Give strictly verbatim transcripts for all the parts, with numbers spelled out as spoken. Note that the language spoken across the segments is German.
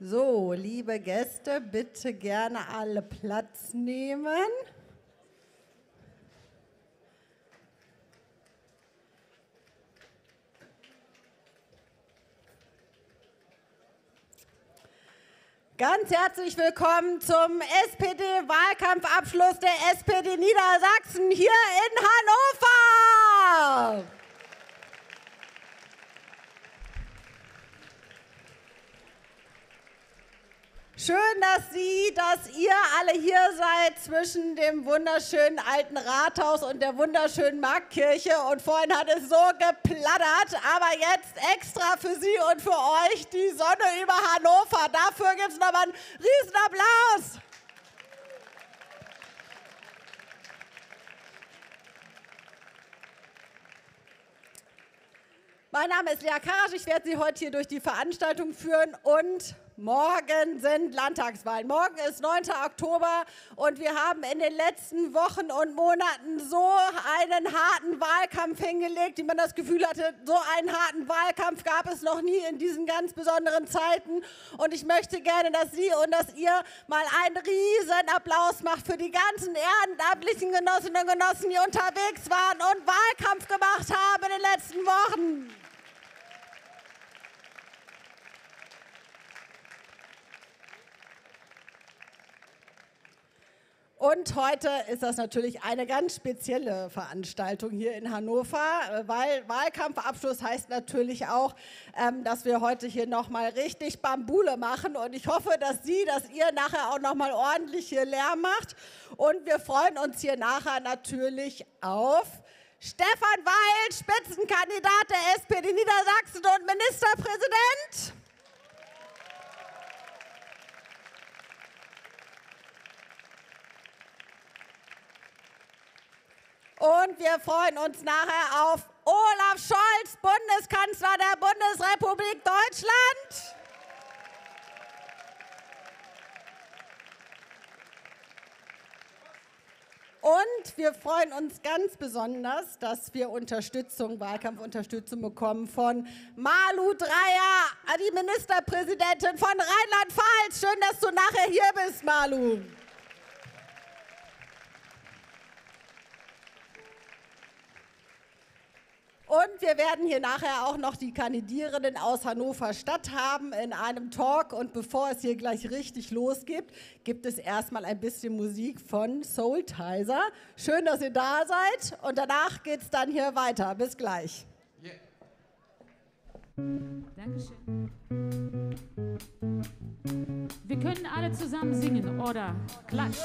So, liebe Gäste, bitte gerne alle Platz nehmen. Ganz herzlich willkommen zum S P D-Wahlkampfabschluss der S P D Niedersachsen hier in Hannover. Schön, dass Sie, dass ihr alle hier seid zwischen dem wunderschönen alten Rathaus und der wunderschönen Marktkirche. Und vorhin hat es so geplattert, aber jetzt extra für Sie und für euch die Sonne über Hannover. Dafür gibt es nochmal einen Riesenapplaus. Mein Name ist Lea Karasch, ich werde Sie heute hier durch die Veranstaltung führen und morgen sind Landtagswahlen. Morgen ist neunter Oktober und wir haben in den letzten Wochen und Monaten so einen harten Wahlkampf hingelegt, die man das Gefühl hatte, so einen harten Wahlkampf gab es noch nie in diesen ganz besonderen Zeiten. Und ich möchte gerne, dass Sie und dass ihr mal einen riesen Applaus macht für die ganzen ehrenamtlichen Genossinnen und Genossen, die unterwegs waren und Wahlkampf gemacht haben in den letzten Wochen. Und heute ist das natürlich eine ganz spezielle Veranstaltung hier in Hannover, weil Wahlkampfabschluss heißt natürlich auch, dass wir heute hier nochmal richtig Bambule machen. Und ich hoffe, dass Sie, dass ihr nachher auch nochmal ordentlich hier Lärm macht. Und wir freuen uns hier nachher natürlich auf Stefan Weil, Spitzenkandidat der S P D Niedersachsen und Ministerpräsident. Und wir freuen uns nachher auf Olaf Scholz, Bundeskanzler der Bundesrepublik Deutschland. Und wir freuen uns ganz besonders, dass wir Unterstützung, Wahlkampfunterstützung bekommen von Malu Dreyer, die Ministerpräsidentin von Rheinland-Pfalz. Schön, dass du nachher hier bist, Malu. Und wir werden hier nachher auch noch die Kandidierenden aus Hannover Stadt haben in einem Talk. Und bevor es hier gleich richtig losgeht, gibt es erstmal ein bisschen Musik von Soultizer. Schön, dass ihr da seid. Und danach geht es dann hier weiter. Bis gleich. Yeah. Dankeschön. Wir können alle zusammen singen oder klatschen.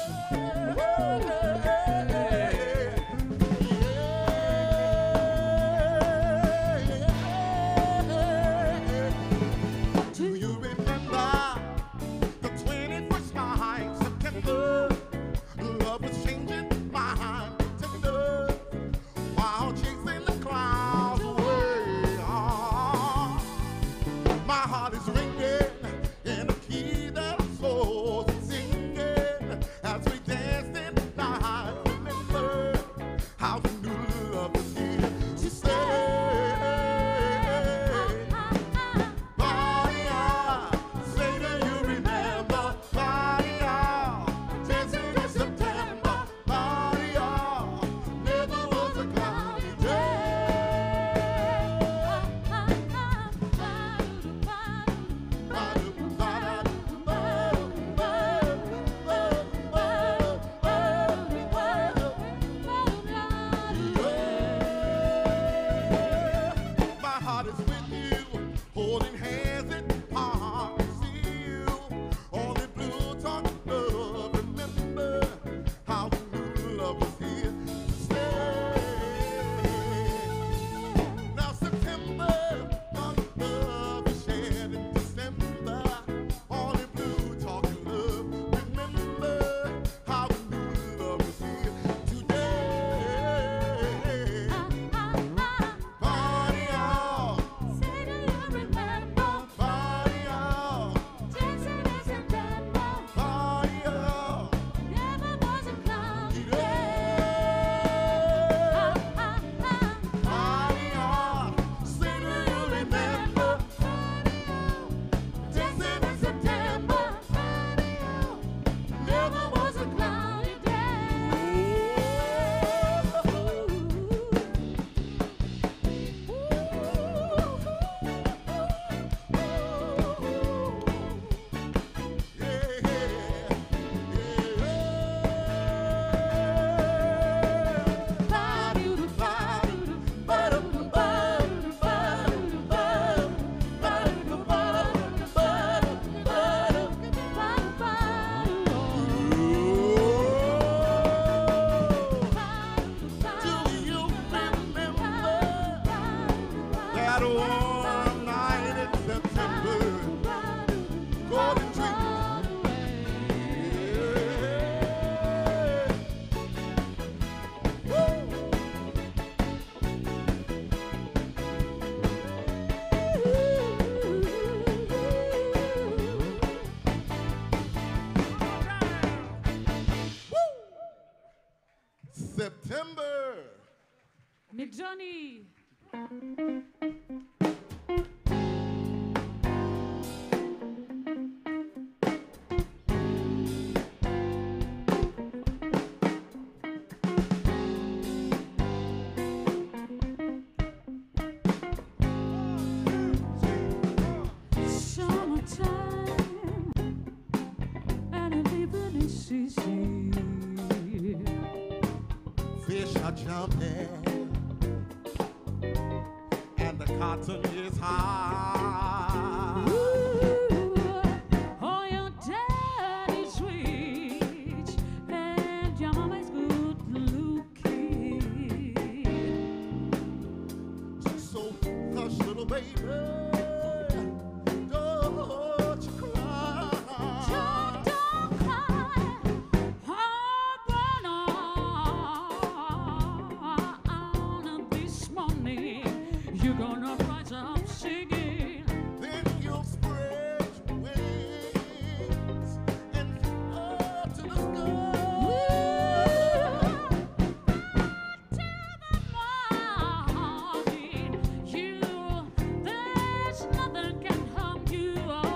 Johnny. Fish are jumping and the cotton is high. Ooh, oh, your daddy's rich and your mama's good looking. So hush, little baby, don't you cry. Don't, don't cry. Oh, burn on this morning. You're gonna rise up singing. Then you'll spread your wings and fly to the sky. Till the morning, you, there's nothing can harm you.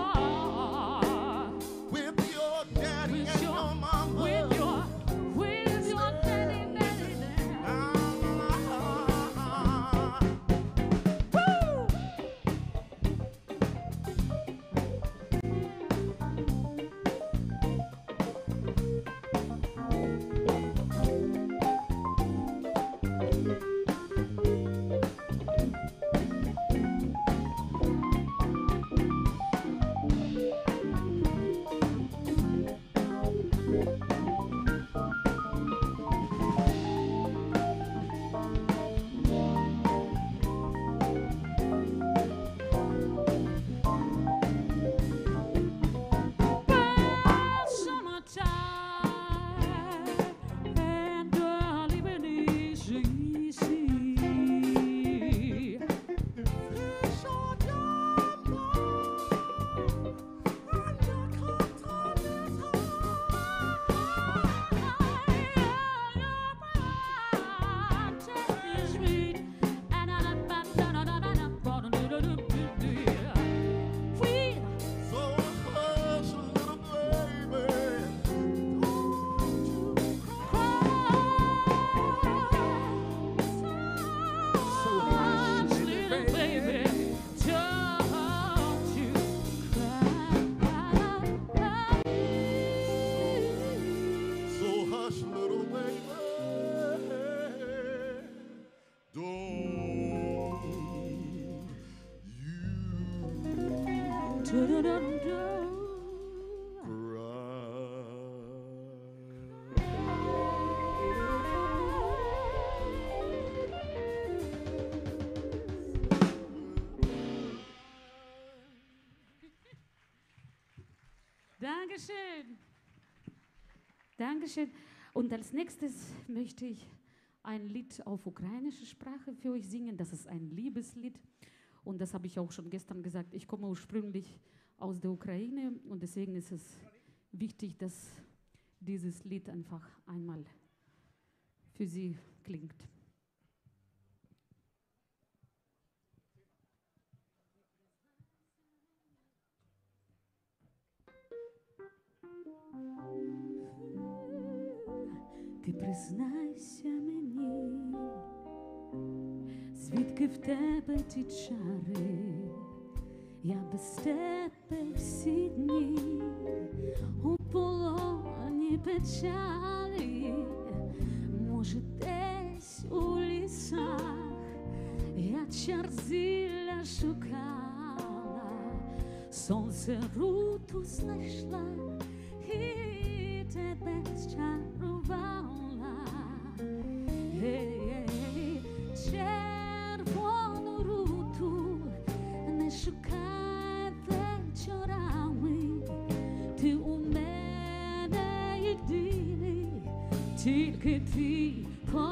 With your daddy With and your, your mama. with your, with your daddy, daddy, daddy. Ah, Dankeschön. Dankeschön. Und als nächstes möchte ich ein Lied auf ukrainischer Sprache für euch singen. Das ist ein Liebeslied. Und das habe ich auch schon gestern gesagt. Ich komme ursprünglich aus der Ukraine und deswegen ist es wichtig, dass dieses Lied einfach einmal für sie klingt. Ти признайся мені, звідки в тебе ті чари, я без тебе всі дні у полоні печалі, може десь у лісах я чар зілля шукала, сонце руту знайшла і тебе зчарувала. Ей, червону руту не шукай вечорами, ти у мене єдиний, тільки твій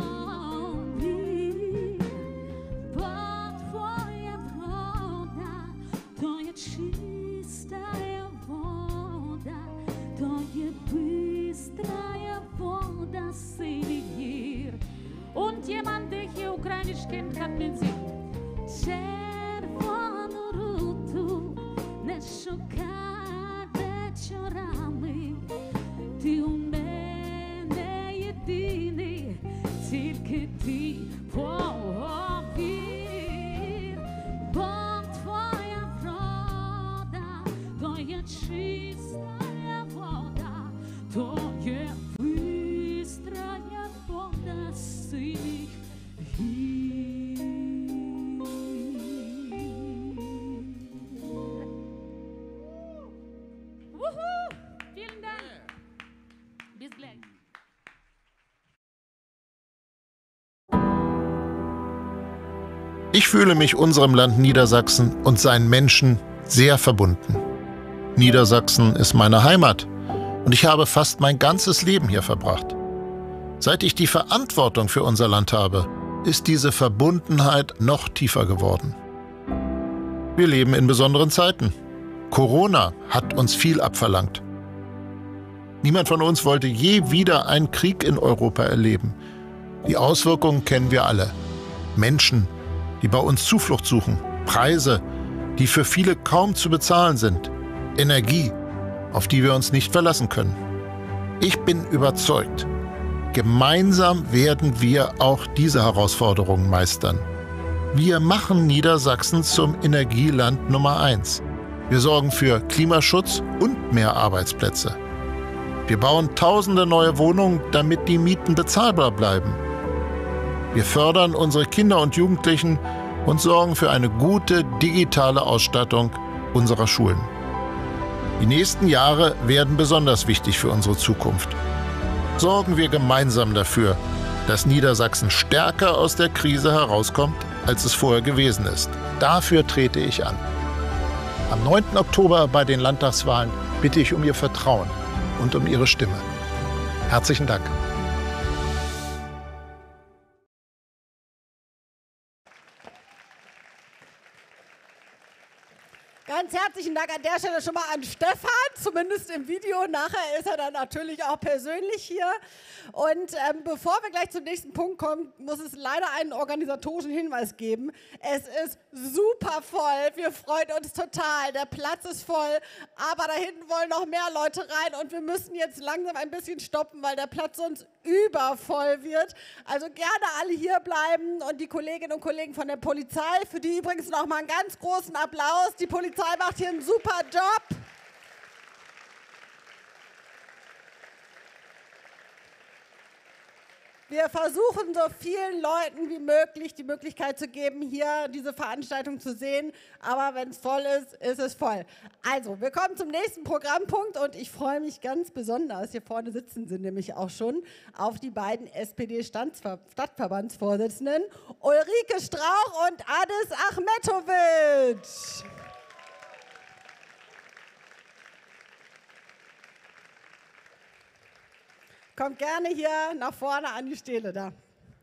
повір, бо твоя врода, то є чистая вода, то є бистрая вода синіх гір. Und jemand, der hier Ukrainisch kennt, ti unene jedini, tільки ти повір, бо твоя врода, то є чиста вода, то є бистрая вода синіх гір. Wuhu! Vielen Dank. Bis gleich. Ich fühle mich unserem Land Niedersachsen und seinen Menschen sehr verbunden. Niedersachsen ist meine Heimat und ich habe fast mein ganzes Leben hier verbracht. Seit ich die Verantwortung für unser Land habe, ist diese Verbundenheit noch tiefer geworden. Wir leben in besonderen Zeiten. Corona hat uns viel abverlangt. Niemand von uns wollte je wieder einen Krieg in Europa erleben. Die Auswirkungen kennen wir alle. Menschen, die bei uns Zuflucht suchen, Preise, die für viele kaum zu bezahlen sind, Energie, auf die wir uns nicht verlassen können. Ich bin überzeugt, gemeinsam werden wir auch diese Herausforderungen meistern. Wir machen Niedersachsen zum Energieland Nummer eins. Wir sorgen für Klimaschutz und mehr Arbeitsplätze. Wir bauen tausende neue Wohnungen, damit die Mieten bezahlbar bleiben. Wir fördern unsere Kinder und Jugendlichen und sorgen für eine gute digitale Ausstattung unserer Schulen. Die nächsten Jahre werden besonders wichtig für unsere Zukunft. Sorgen wir gemeinsam dafür, dass Niedersachsen stärker aus der Krise herauskommt, als es vorher gewesen ist. Dafür trete ich an. Am neunten Oktober bei den Landtagswahlen bitte ich um Ihr Vertrauen und um Ihre Stimme. Herzlichen Dank. Ganz herzlichen Dank an der Stelle schon mal an Stefan, zumindest im Video. Nachher ist er dann natürlich auch persönlich hier. Und ähm, bevor wir gleich zum nächsten Punkt kommen, muss es leider einen organisatorischen Hinweis geben. Es ist super voll. Wir freuen uns total. Der Platz ist voll, aber da hinten wollen noch mehr Leute rein und wir müssen jetzt langsam ein bisschen stoppen, weil der Platz sonst übervoll wird. Also gerne alle hier bleiben und die Kolleginnen und Kollegen von der Polizei, für die übrigens noch mal einen ganz großen Applaus. Die Polizei macht hier einen super Job. Wir versuchen so vielen Leuten wie möglich die Möglichkeit zu geben, hier diese Veranstaltung zu sehen. Aber wenn es voll ist, ist es voll. Also, wir kommen zum nächsten Programmpunkt und ich freue mich ganz besonders, hier vorne sitzen sie nämlich auch schon, auf die beiden S P D-Stadtverbandsvorsitzenden Ulrike Strauch und Adis Achmetovic. Kommt gerne hier nach vorne an die Stele da.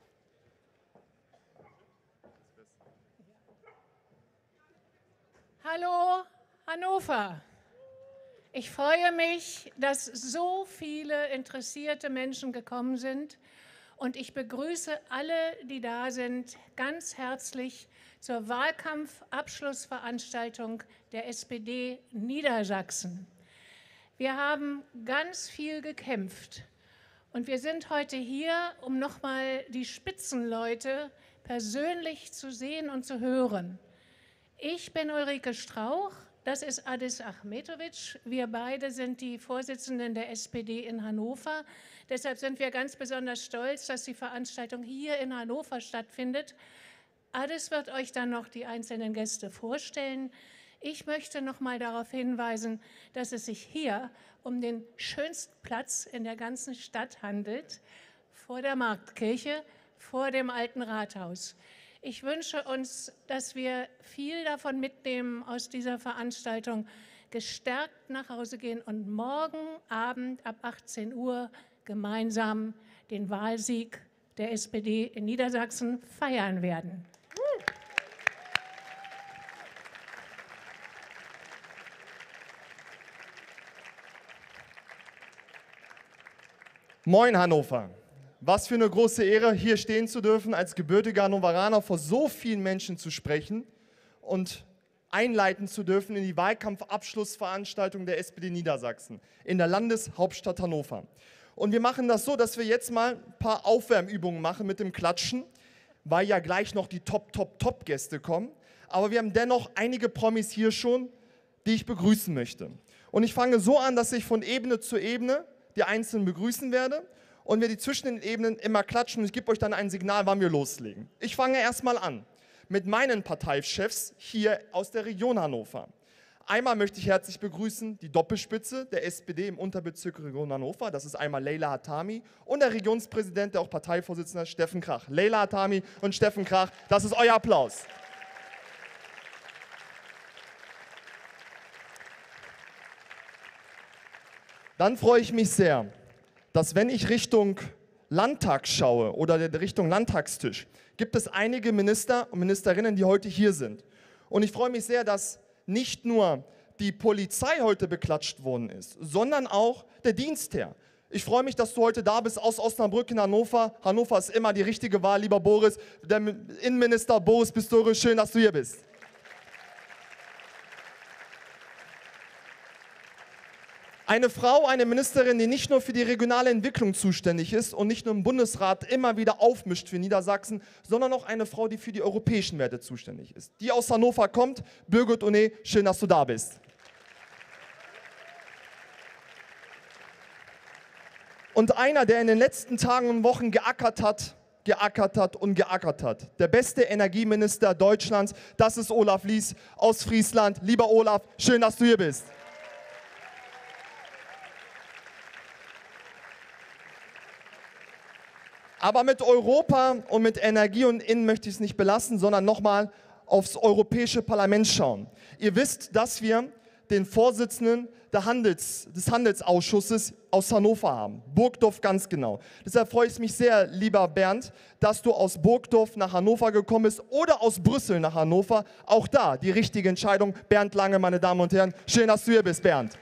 Hallo Hannover. Ich freue mich, dass so viele interessierte Menschen gekommen sind und ich begrüße alle, die da sind, ganz herzlich zur Wahlkampfabschlussveranstaltung der S P D Niedersachsen. Wir haben ganz viel gekämpft. Und wir sind heute hier, um nochmal die Spitzenleute persönlich zu sehen und zu hören. Ich bin Ulrike Strauch, das ist Adis Achmetovic. Wir beide sind die Vorsitzenden der S P D in Hannover. Deshalb sind wir ganz besonders stolz, dass die Veranstaltung hier in Hannover stattfindet. Adis wird euch dann noch die einzelnen Gäste vorstellen. Ich möchte noch mal darauf hinweisen, dass es sich hier um den schönsten Platz in der ganzen Stadt handelt, vor der Marktkirche, vor dem alten Rathaus. Ich wünsche uns, dass wir viel davon mitnehmen aus dieser Veranstaltung, gestärkt nach Hause gehen und morgen Abend ab achtzehn Uhr gemeinsam den Wahlsieg der S P D in Niedersachsen feiern werden. Moin Hannover. Was für eine große Ehre, hier stehen zu dürfen, als gebürtiger Hannoveraner vor so vielen Menschen zu sprechen und einleiten zu dürfen in die Wahlkampfabschlussveranstaltung der S P D Niedersachsen in der Landeshauptstadt Hannover. Und wir machen das so, dass wir jetzt mal ein paar Aufwärmübungen machen mit dem Klatschen, weil ja gleich noch die Top, Top, Top-Gäste kommen. Aber wir haben dennoch einige Promis hier schon, die ich begrüßen möchte. Und ich fange so an, dass ich von Ebene zu Ebene die Einzelnen begrüßen werde und wir die zwischen den Ebenen immer klatschen und ich gebe euch dann ein Signal, wann wir loslegen. Ich fange erstmal an mit meinen Parteichefs hier aus der Region Hannover. Einmal möchte ich herzlich begrüßen die Doppelspitze der S P D im Unterbezirk Region Hannover. Das ist einmal Leila Hatami und der Regionspräsident, der auch Parteivorsitzender ist, Steffen Krach. Leila Hatami und Steffen Krach, das ist euer Applaus. Dann freue ich mich sehr, dass wenn ich Richtung Landtag schaue oder Richtung Landtagstisch, gibt es einige Minister und Ministerinnen, die heute hier sind. Und ich freue mich sehr, dass nicht nur die Polizei heute beklatscht worden ist, sondern auch der Dienstherr. Ich freue mich, dass du heute da bist aus Osnabrück in Hannover. Hannover ist immer die richtige Wahl, lieber Boris. Der Innenminister Boris Pistorius, schön, dass du hier bist. Eine Frau, eine Ministerin, die nicht nur für die regionale Entwicklung zuständig ist und nicht nur im Bundesrat immer wieder aufmischt für Niedersachsen, sondern auch eine Frau, die für die europäischen Werte zuständig ist. Die aus Hannover kommt, Birgit One, schön, dass du da bist. Und einer, der in den letzten Tagen und Wochen geackert hat, geackert hat und geackert hat. Der beste Energieminister Deutschlands, das ist Olaf Lies aus Friesland. Lieber Olaf, schön, dass du hier bist. Aber mit Europa und mit Energie und Innen möchte ich es nicht belassen, sondern nochmal aufs Europäische Parlament schauen. Ihr wisst, dass wir den Vorsitzenden der Handels, des Handelsausschusses aus Hannover haben. Burgdorf ganz genau. Deshalb freue ich mich sehr, lieber Bernd, dass du aus Burgdorf nach Hannover gekommen bist oder aus Brüssel nach Hannover. Auch da die richtige Entscheidung. Bernd Lange, meine Damen und Herren. Schön, dass du hier bist, Bernd.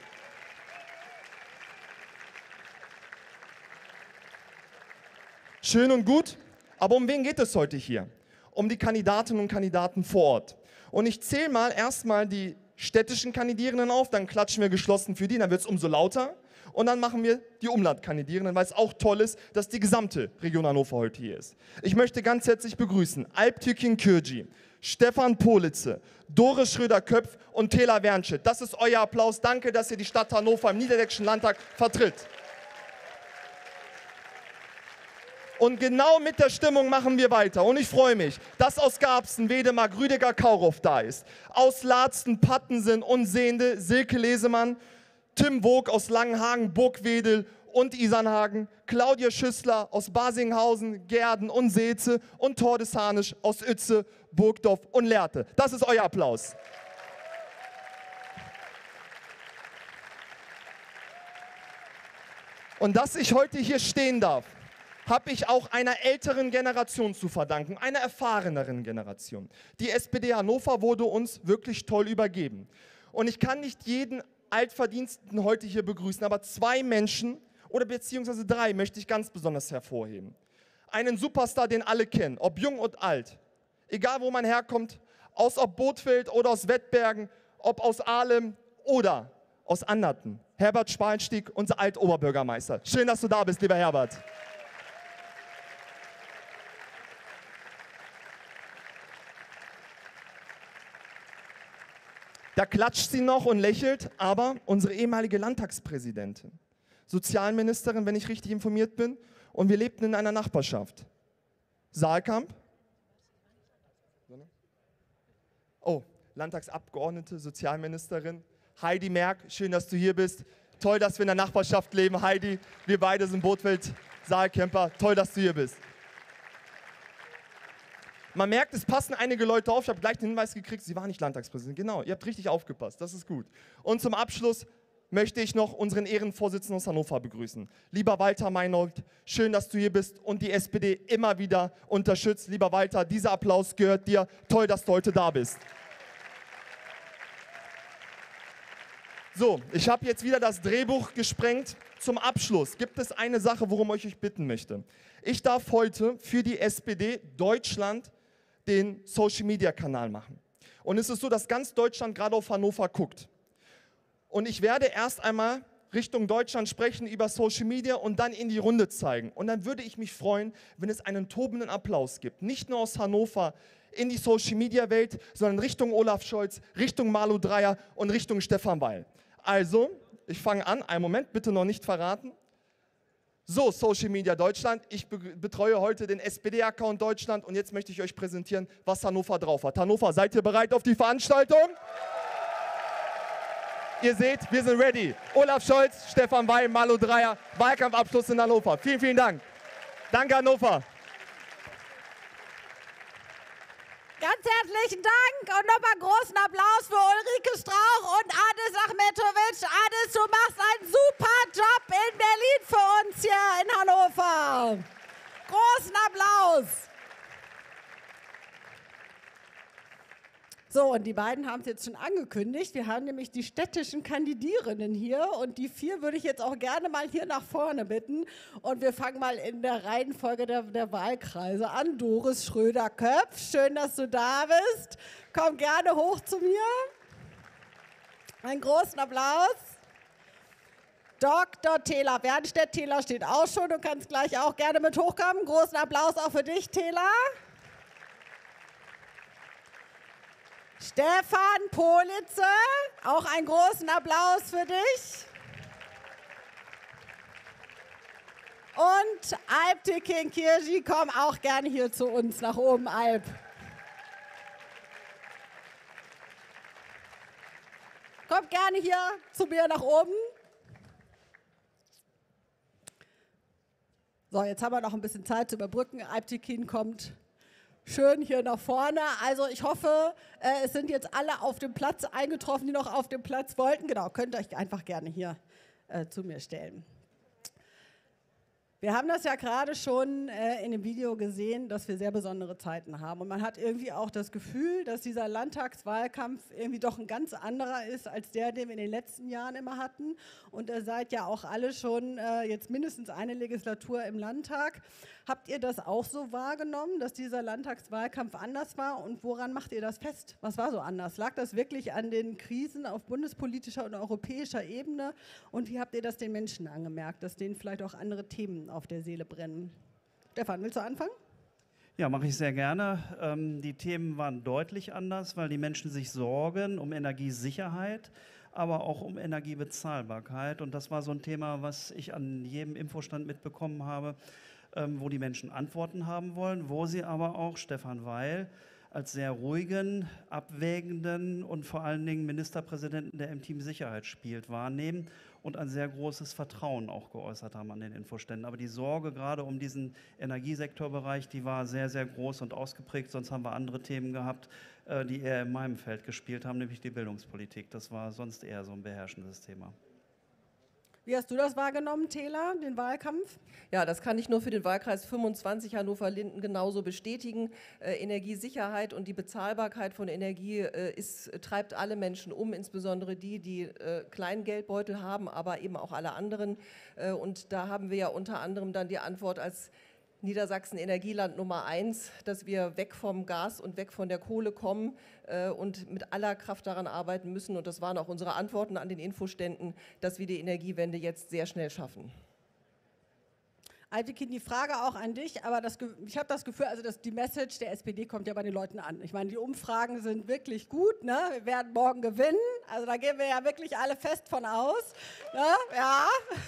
Schön und gut, aber um wen geht es heute hier? Um die Kandidatinnen und Kandidaten vor Ort. Und ich zähle mal erstmal die städtischen Kandidierenden auf, dann klatschen wir geschlossen für die, dann wird es umso lauter. Und dann machen wir die Umlandkandidierenden, weil es auch toll ist, dass die gesamte Region Hannover heute hier ist. Ich möchte ganz herzlich begrüßen Alptürkin Kürci, Stefan Politze, Doris Schröder-Köpf und Tela Wernschit. Das ist euer Applaus. Danke, dass ihr die Stadt Hannover im Niedersächsischen Landtag vertritt. Und genau mit der Stimmung machen wir weiter. Und ich freue mich, dass aus Garbsen, Wedemark, Rüdiger Kaurhoff da ist. Aus Laatzen, Pattensen und Sehende, Silke Lesemann, Tim Wog aus Langenhagen, Burgwedel und Isernhagen, Claudia Schüssler aus Basinghausen, Gerden und Seetze und Tordes Hanisch aus Uetze, Burgdorf und Lehrte. Das ist euer Applaus. Und dass ich heute hier stehen darf, habe ich auch einer älteren Generation zu verdanken, einer erfahreneren Generation. Die S P D Hannover wurde uns wirklich toll übergeben. Und ich kann nicht jeden Altverdiensten heute hier begrüßen, aber zwei Menschen oder beziehungsweise drei möchte ich ganz besonders hervorheben. Einen Superstar, den alle kennen, ob jung und alt, egal wo man herkommt, aus ob Bothfeld oder aus Wettbergen, ob aus Ahlem oder aus Anderten. Herbert Spalenstieg, unser Altoberbürgermeister. Schön, dass du da bist, lieber Herbert. Da klatscht sie noch und lächelt, aber unsere ehemalige Landtagspräsidentin, Sozialministerin, wenn ich richtig informiert bin, und wir lebten in einer Nachbarschaft. Saalkamp. Oh, Landtagsabgeordnete, Sozialministerin. Heidi Merck, schön, dass du hier bist. Toll, dass wir in der Nachbarschaft leben, Heidi. Wir beide sind Bothfeld-Saalkämper. Toll, dass du hier bist. Man merkt, es passen einige Leute auf. Ich habe gleich den Hinweis gekriegt, sie war nicht Landtagspräsident. Genau, ihr habt richtig aufgepasst, das ist gut. Und zum Abschluss möchte ich noch unseren Ehrenvorsitzenden aus Hannover begrüßen. Lieber Walter Meinold, schön, dass du hier bist und die S P D immer wieder unterstützt. Lieber Walter, dieser Applaus gehört dir. Toll, dass du heute da bist. So, ich habe jetzt wieder das Drehbuch gesprengt. Zum Abschluss gibt es eine Sache, worum ich euch bitten möchte. Ich darf heute für die S P D Deutschland den Social-Media-Kanal machen. Und Und es ist so, dass ganz Deutschland gerade auf Hannover guckt. Und ich werde erst einmal Richtung Deutschland sprechen über Social Media und dann in die Runde zeigen. Und dann würde ich mich freuen, wenn es einen tobenden Applaus gibt. Nicht nur aus Hannover in die Social Media Welt, sondern Richtung Olaf Scholz, Richtung Malu Dreyer und Richtung Stefan Weil. Also, ich fange an. Einen Moment, bitte noch nicht verraten. So, Social Media Deutschland. Ich be betreue heute den S P D-Account Deutschland und jetzt möchte ich euch präsentieren, was Hannover drauf hat. Hannover, seid ihr bereit auf die Veranstaltung? Ihr seht, wir sind ready. Olaf Scholz, Stefan Weil, Malu Dreyer, Wahlkampfabschluss in Hannover. Vielen, vielen Dank. Danke, Hannover. Ganz herzlichen Dank und nochmal großen Applaus für Ulrike Strauch und Anis Achmetovic. Anis, du machst einen super Job in Berlin für uns hier in Hannover. Großen Applaus. So, und die beiden haben es jetzt schon angekündigt. Wir haben nämlich die städtischen Kandidierenden hier und die vier würde ich jetzt auch gerne mal hier nach vorne bitten. Und wir fangen mal in der Reihenfolge der, der Wahlkreise an. Doris Schröder-Köpf, schön, dass du da bist. Komm gerne hoch zu mir. Einen großen Applaus. Doktor Tela Bernstedt, Tela steht auch schon, du kannst gleich auch gerne mit hochkommen. Großen Applaus auch für dich, Tela. Stefan Politze, auch einen großen Applaus für dich. Und Alp Tekin Kirji, komm auch gerne hier zu uns nach oben, Alp. Kommt gerne hier zu mir nach oben. So, jetzt haben wir noch ein bisschen Zeit zu überbrücken. Alp Tekin kommt schön hier nach vorne. Also ich hoffe, äh, es sind jetzt alle auf dem Platz eingetroffen, die noch auf dem Platz wollten. Genau, könnt ihr euch einfach gerne hier äh, zu mir stellen. Wir haben das ja gerade schon äh, in dem Video gesehen, dass wir sehr besondere Zeiten haben. Und man hat irgendwie auch das Gefühl, dass dieser Landtagswahlkampf irgendwie doch ein ganz anderer ist, als der, den wir in den letzten Jahren immer hatten. Und ihr seid ja auch alle schon äh, jetzt mindestens eine Legislatur im Landtag. Habt ihr das auch so wahrgenommen, dass dieser Landtagswahlkampf anders war? Und woran macht ihr das fest? Was war so anders? Lag das wirklich an den Krisen auf bundespolitischer und europäischer Ebene? Und wie habt ihr das den Menschen angemerkt, dass denen vielleicht auch andere Themen auf der Seele brennen? Stefan, willst du anfangen? Ja, mache ich sehr gerne. Ähm, die Themen waren deutlich anders, weil die Menschen sich sorgen um Energiesicherheit, aber auch um Energiebezahlbarkeit. Und das war so ein Thema, was ich an jedem Infostand mitbekommen habe, ähm, wo die Menschen Antworten haben wollen, wo sie aber auch Stefan Weil als sehr ruhigen, abwägenden und vor allen Dingen Ministerpräsidenten, der im Team Sicherheit spielt, wahrnehmen und ein sehr großes Vertrauen auch geäußert haben an den Infoständen. Aber die Sorge gerade um diesen Energiesektorbereich, die war sehr, sehr groß und ausgeprägt. Sonst haben wir andere Themen gehabt, äh, die eher in meinem Feld gespielt haben, nämlich die Bildungspolitik. Das war sonst eher so ein beherrschendes Thema. Wie hast du das wahrgenommen, Tela, den Wahlkampf? Ja, das kann ich nur für den Wahlkreis fünfundzwanzig Hannover-Linden genauso bestätigen. Äh, Energiesicherheit und die Bezahlbarkeit von Energie äh, ist, treibt alle Menschen um, insbesondere die, die äh, kleinen Geldbeutel haben, aber eben auch alle anderen. Äh, und da haben wir ja unter anderem dann die Antwort als Niedersachsen Energieland Nummer eins, dass wir weg vom Gas und weg von der Kohle kommen äh, und mit aller Kraft daran arbeiten müssen. Und das waren auch unsere Antworten an den Infoständen, dass wir die Energiewende jetzt sehr schnell schaffen. Altekin, die Frage auch an dich, aber das, ich habe das Gefühl, also das, die Message der S P D kommt ja bei den Leuten an. Ich meine, die Umfragen sind wirklich gut, ne? Wir werden morgen gewinnen, also da gehen wir ja wirklich alle fest von aus. Ne? Ja.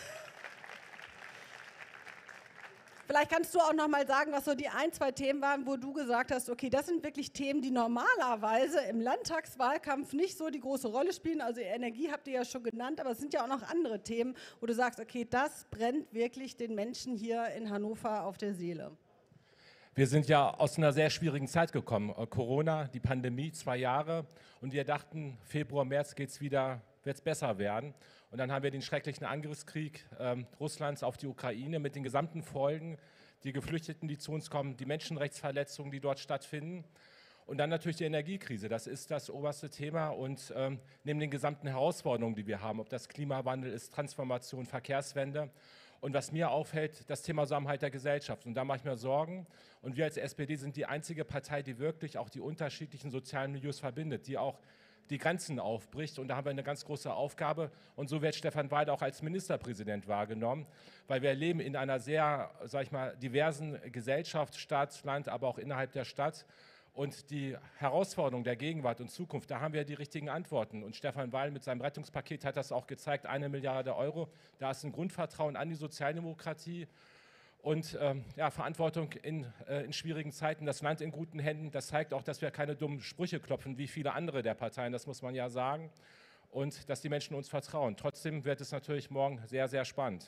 Vielleicht kannst du auch noch mal sagen, was so die ein, zwei Themen waren, wo du gesagt hast, okay, das sind wirklich Themen, die normalerweise im Landtagswahlkampf nicht so die große Rolle spielen. Also Energie habt ihr ja schon genannt, aber es sind ja auch noch andere Themen, wo du sagst, okay, das brennt wirklich den Menschen hier in Hannover auf der Seele. Wir sind ja aus einer sehr schwierigen Zeit gekommen. Corona, die Pandemie, zwei Jahre. Und wir dachten, Februar, März geht's wieder, wird es besser werden. Und dann haben wir den schrecklichen Angriffskrieg ähm, Russlands auf die Ukraine mit den gesamten Folgen, die Geflüchteten, die zu uns kommen, die Menschenrechtsverletzungen, die dort stattfinden. Und dann natürlich die Energiekrise, das ist das oberste Thema. Und ähm, neben den gesamten Herausforderungen, die wir haben, ob das Klimawandel ist, Transformation, Verkehrswende. Und was mir auffällt, das Thema Zusammenhalt der Gesellschaft. Und da mache ich mir Sorgen. Und wir als S P D sind die einzige Partei, die wirklich auch die unterschiedlichen sozialen Milieus verbindet, die auch die Grenzen aufbricht. Und da haben wir eine ganz große Aufgabe. Und so wird Stefan Weil auch als Ministerpräsident wahrgenommen, weil wir leben in einer sehr, sag ich mal, diversen Gesellschaft, Stadt, Land, aber auch innerhalb der Stadt. Und die Herausforderung der Gegenwart und Zukunft, da haben wir die richtigen Antworten. Und Stefan Weil mit seinem Rettungspaket hat das auch gezeigt, eine Milliarde Euro. Da ist ein Grundvertrauen an die Sozialdemokratie und ähm, ja, Verantwortung in, äh, in schwierigen Zeiten, das Land in guten Händen. Das zeigt auch, dass wir keine dummen Sprüche klopfen, wie viele andere der Parteien, das muss man ja sagen. Und dass die Menschen uns vertrauen. Trotzdem wird es natürlich morgen sehr, sehr spannend.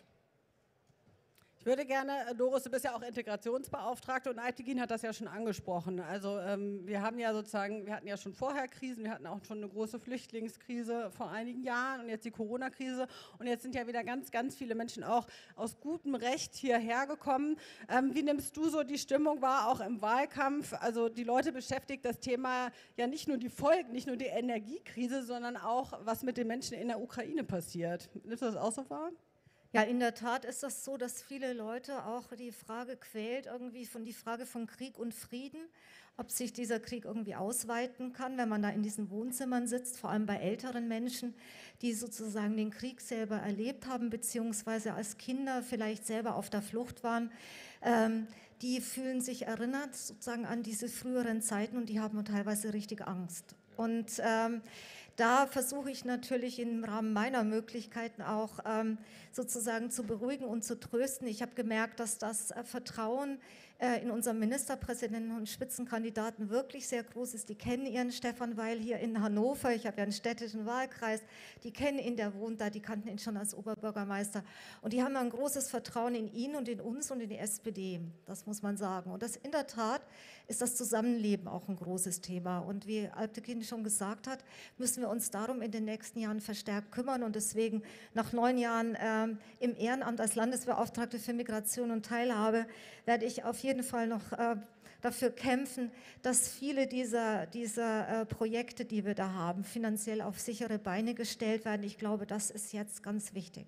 Ich würde gerne, Doris, du bist ja auch Integrationsbeauftragte und Aytekin hat das ja schon angesprochen. Also ähm, wir haben ja sozusagen, wir hatten ja schon vorher Krisen, wir hatten auch schon eine große Flüchtlingskrise vor einigen Jahren und jetzt die Corona-Krise und jetzt sind ja wieder ganz, ganz viele Menschen auch aus gutem Recht hierher gekommen. Ähm, wie nimmst du so die Stimmung wahr, auch im Wahlkampf? Also die Leute beschäftigt das Thema ja nicht nur die Folgen, nicht nur die Energiekrise, sondern auch, was mit den Menschen in der Ukraine passiert. Nimmst du das auch so wahr? Ja, in der Tat ist das so, dass viele Leute auch die Frage quält, irgendwie von die Frage von Krieg und Frieden, ob sich dieser Krieg irgendwie ausweiten kann, wenn man da in diesen Wohnzimmern sitzt, vor allem bei älteren Menschen, die sozusagen den Krieg selber erlebt haben, beziehungsweise als Kinder vielleicht selber auf der Flucht waren. Ähm, die fühlen sich erinnert sozusagen an diese früheren Zeiten und die haben teilweise richtig Angst. Und ähm, da versuche ich natürlich im Rahmen meiner Möglichkeiten auch ähm, sozusagen zu beruhigen und zu trösten. Ich habe gemerkt, dass das äh, Vertrauen äh, in unseren Ministerpräsidenten und Spitzenkandidaten wirklich sehr groß ist. Die kennen ihren Stefan Weil hier in Hannover. Ich habe ja einen städtischen Wahlkreis. Die kennen ihn, der wohnt da. Die kannten ihn schon als Oberbürgermeister. Und die haben ein großes Vertrauen in ihn und in uns und in die S P D. Das muss man sagen. Und das in der Tat ist das Zusammenleben auch ein großes Thema. Und wie Aytekin schon gesagt hat, müssen wir uns darum in den nächsten Jahren verstärkt kümmern. Und deswegen nach neun Jahren ähm, im Ehrenamt als Landesbeauftragte für Migration und Teilhabe werde ich auf jeden Fall noch äh, dafür kämpfen, dass viele dieser, dieser äh, Projekte, die wir da haben, finanziell auf sichere Beine gestellt werden. Ich glaube, das ist jetzt ganz wichtig.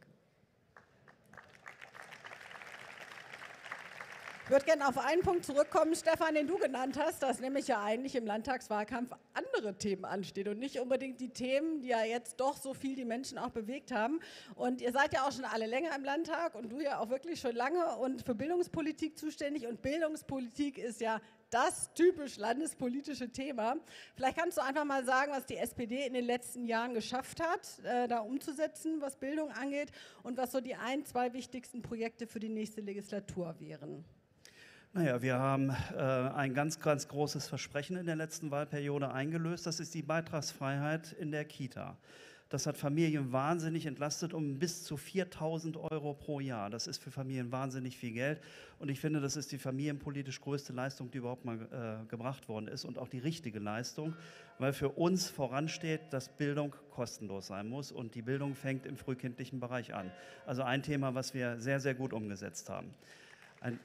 Ich würde gerne auf einen Punkt zurückkommen, Stefan, den du genannt hast, dass nämlich ja eigentlich im Landtagswahlkampf andere Themen anstehen und nicht unbedingt die Themen, die ja jetzt doch so viel die Menschen auch bewegt haben. Und ihr seid ja auch schon alle länger im Landtag und du ja auch wirklich schon lange und für Bildungspolitik zuständig. Und Bildungspolitik ist ja das typisch landespolitische Thema. Vielleicht kannst du einfach mal sagen, was die S P D in den letzten Jahren geschafft hat, äh, da umzusetzen, was Bildung angeht und was so die ein, zwei wichtigsten Projekte für die nächste Legislatur wären. Naja, wir haben äh, ein ganz, ganz großes Versprechen in der letzten Wahlperiode eingelöst. Das ist die Beitragsfreiheit in der Kita. Das hat Familien wahnsinnig entlastet um bis zu viertausend Euro pro Jahr. Das ist für Familien wahnsinnig viel Geld. Und ich finde, das ist die familienpolitisch größte Leistung, die überhaupt mal äh, gebracht worden ist und auch die richtige Leistung, weil für uns voransteht, dass Bildung kostenlos sein muss und die Bildung fängt im frühkindlichen Bereich an. Also ein Thema, was wir sehr, sehr gut umgesetzt haben. Ein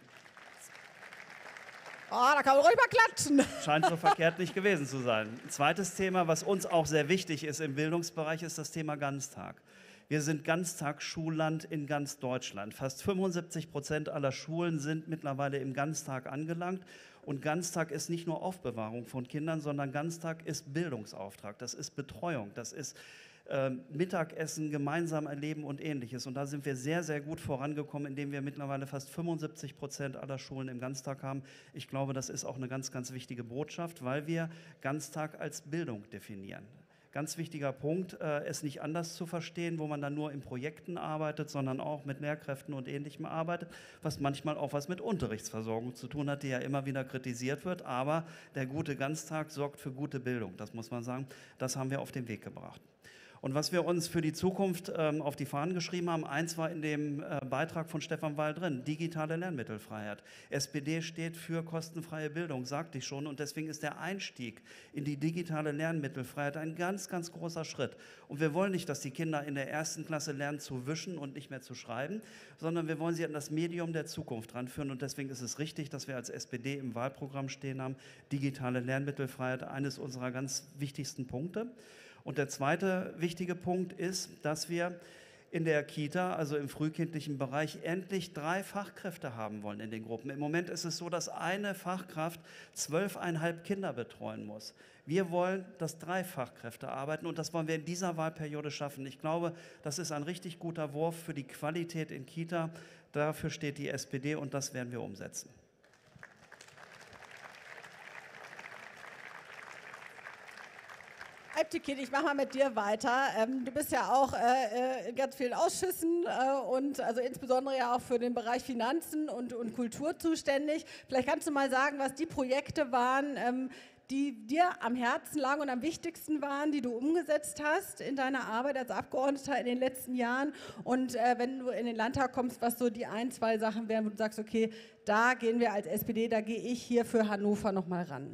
Oh, da kann man ruhig mal klatschen. Scheint so verkehrt nicht gewesen zu sein. Ein zweites Thema, was uns auch sehr wichtig ist im Bildungsbereich, ist das Thema Ganztag. Wir sind Ganztagsschulland in ganz Deutschland. Fast fünfundsiebzig Prozent aller Schulen sind mittlerweile im Ganztag angelangt. Und Ganztag ist nicht nur Aufbewahrung von Kindern, sondern Ganztag ist Bildungsauftrag, das ist Betreuung, das ist äh, Mittagessen, gemeinsam erleben und Ähnliches. Und da sind wir sehr, sehr gut vorangekommen, indem wir mittlerweile fast fünfundsiebzig Prozent aller Schulen im Ganztag haben. Ich glaube, das ist auch eine ganz, ganz wichtige Botschaft, weil wir Ganztag als Bildung definieren. Ganz wichtiger Punkt, äh, es nicht anders zu verstehen, wo man dann nur in Projekten arbeitet, sondern auch mit Lehrkräften und Ähnlichem arbeitet, was manchmal auch was mit Unterrichtsversorgung zu tun hat, die ja immer wieder kritisiert wird. Aber der gute Ganztag sorgt für gute Bildung, das muss man sagen. Das haben wir auf den Weg gebracht. Und was wir uns für die Zukunft ähm, auf die Fahnen geschrieben haben, eins war in dem äh, Beitrag von Stefan Weil drin, digitale Lernmittelfreiheit. S P D steht für kostenfreie Bildung, sagte ich schon, und deswegen ist der Einstieg in die digitale Lernmittelfreiheit ein ganz, ganz großer Schritt. Und wir wollen nicht, dass die Kinder in der ersten Klasse lernen zu wischen und nicht mehr zu schreiben, sondern wir wollen sie an das Medium der Zukunft ranführen und deswegen ist es richtig, dass wir als S P D im Wahlprogramm stehen haben, digitale Lernmittelfreiheit, eines unserer ganz wichtigsten Punkte. Und der zweite wichtige Punkt ist, dass wir in der Kita, also im frühkindlichen Bereich, endlich drei Fachkräfte haben wollen in den Gruppen. Im Moment ist es so, dass eine Fachkraft zwölfeinhalb Kinder betreuen muss. Wir wollen, dass drei Fachkräfte arbeiten und das wollen wir in dieser Wahlperiode schaffen. Ich glaube, das ist ein richtig guter Wurf für die Qualität in Kita. Dafür steht die S P D und das werden wir umsetzen. Eibtiki, ich mache mal mit dir weiter. Ähm, du bist ja auch äh, in ganz vielen Ausschüssen äh, und also insbesondere ja auch für den Bereich Finanzen und, und Kultur zuständig. Vielleicht kannst du mal sagen, was die Projekte waren, ähm, die dir am Herzen lagen und am wichtigsten waren, die du umgesetzt hast in deiner Arbeit als Abgeordneter in den letzten Jahren. Und äh, wenn du in den Landtag kommst, was so die ein, zwei Sachen wären, wo du sagst, okay, da gehen wir als S P D, da gehe ich hier für Hannover nochmal ran.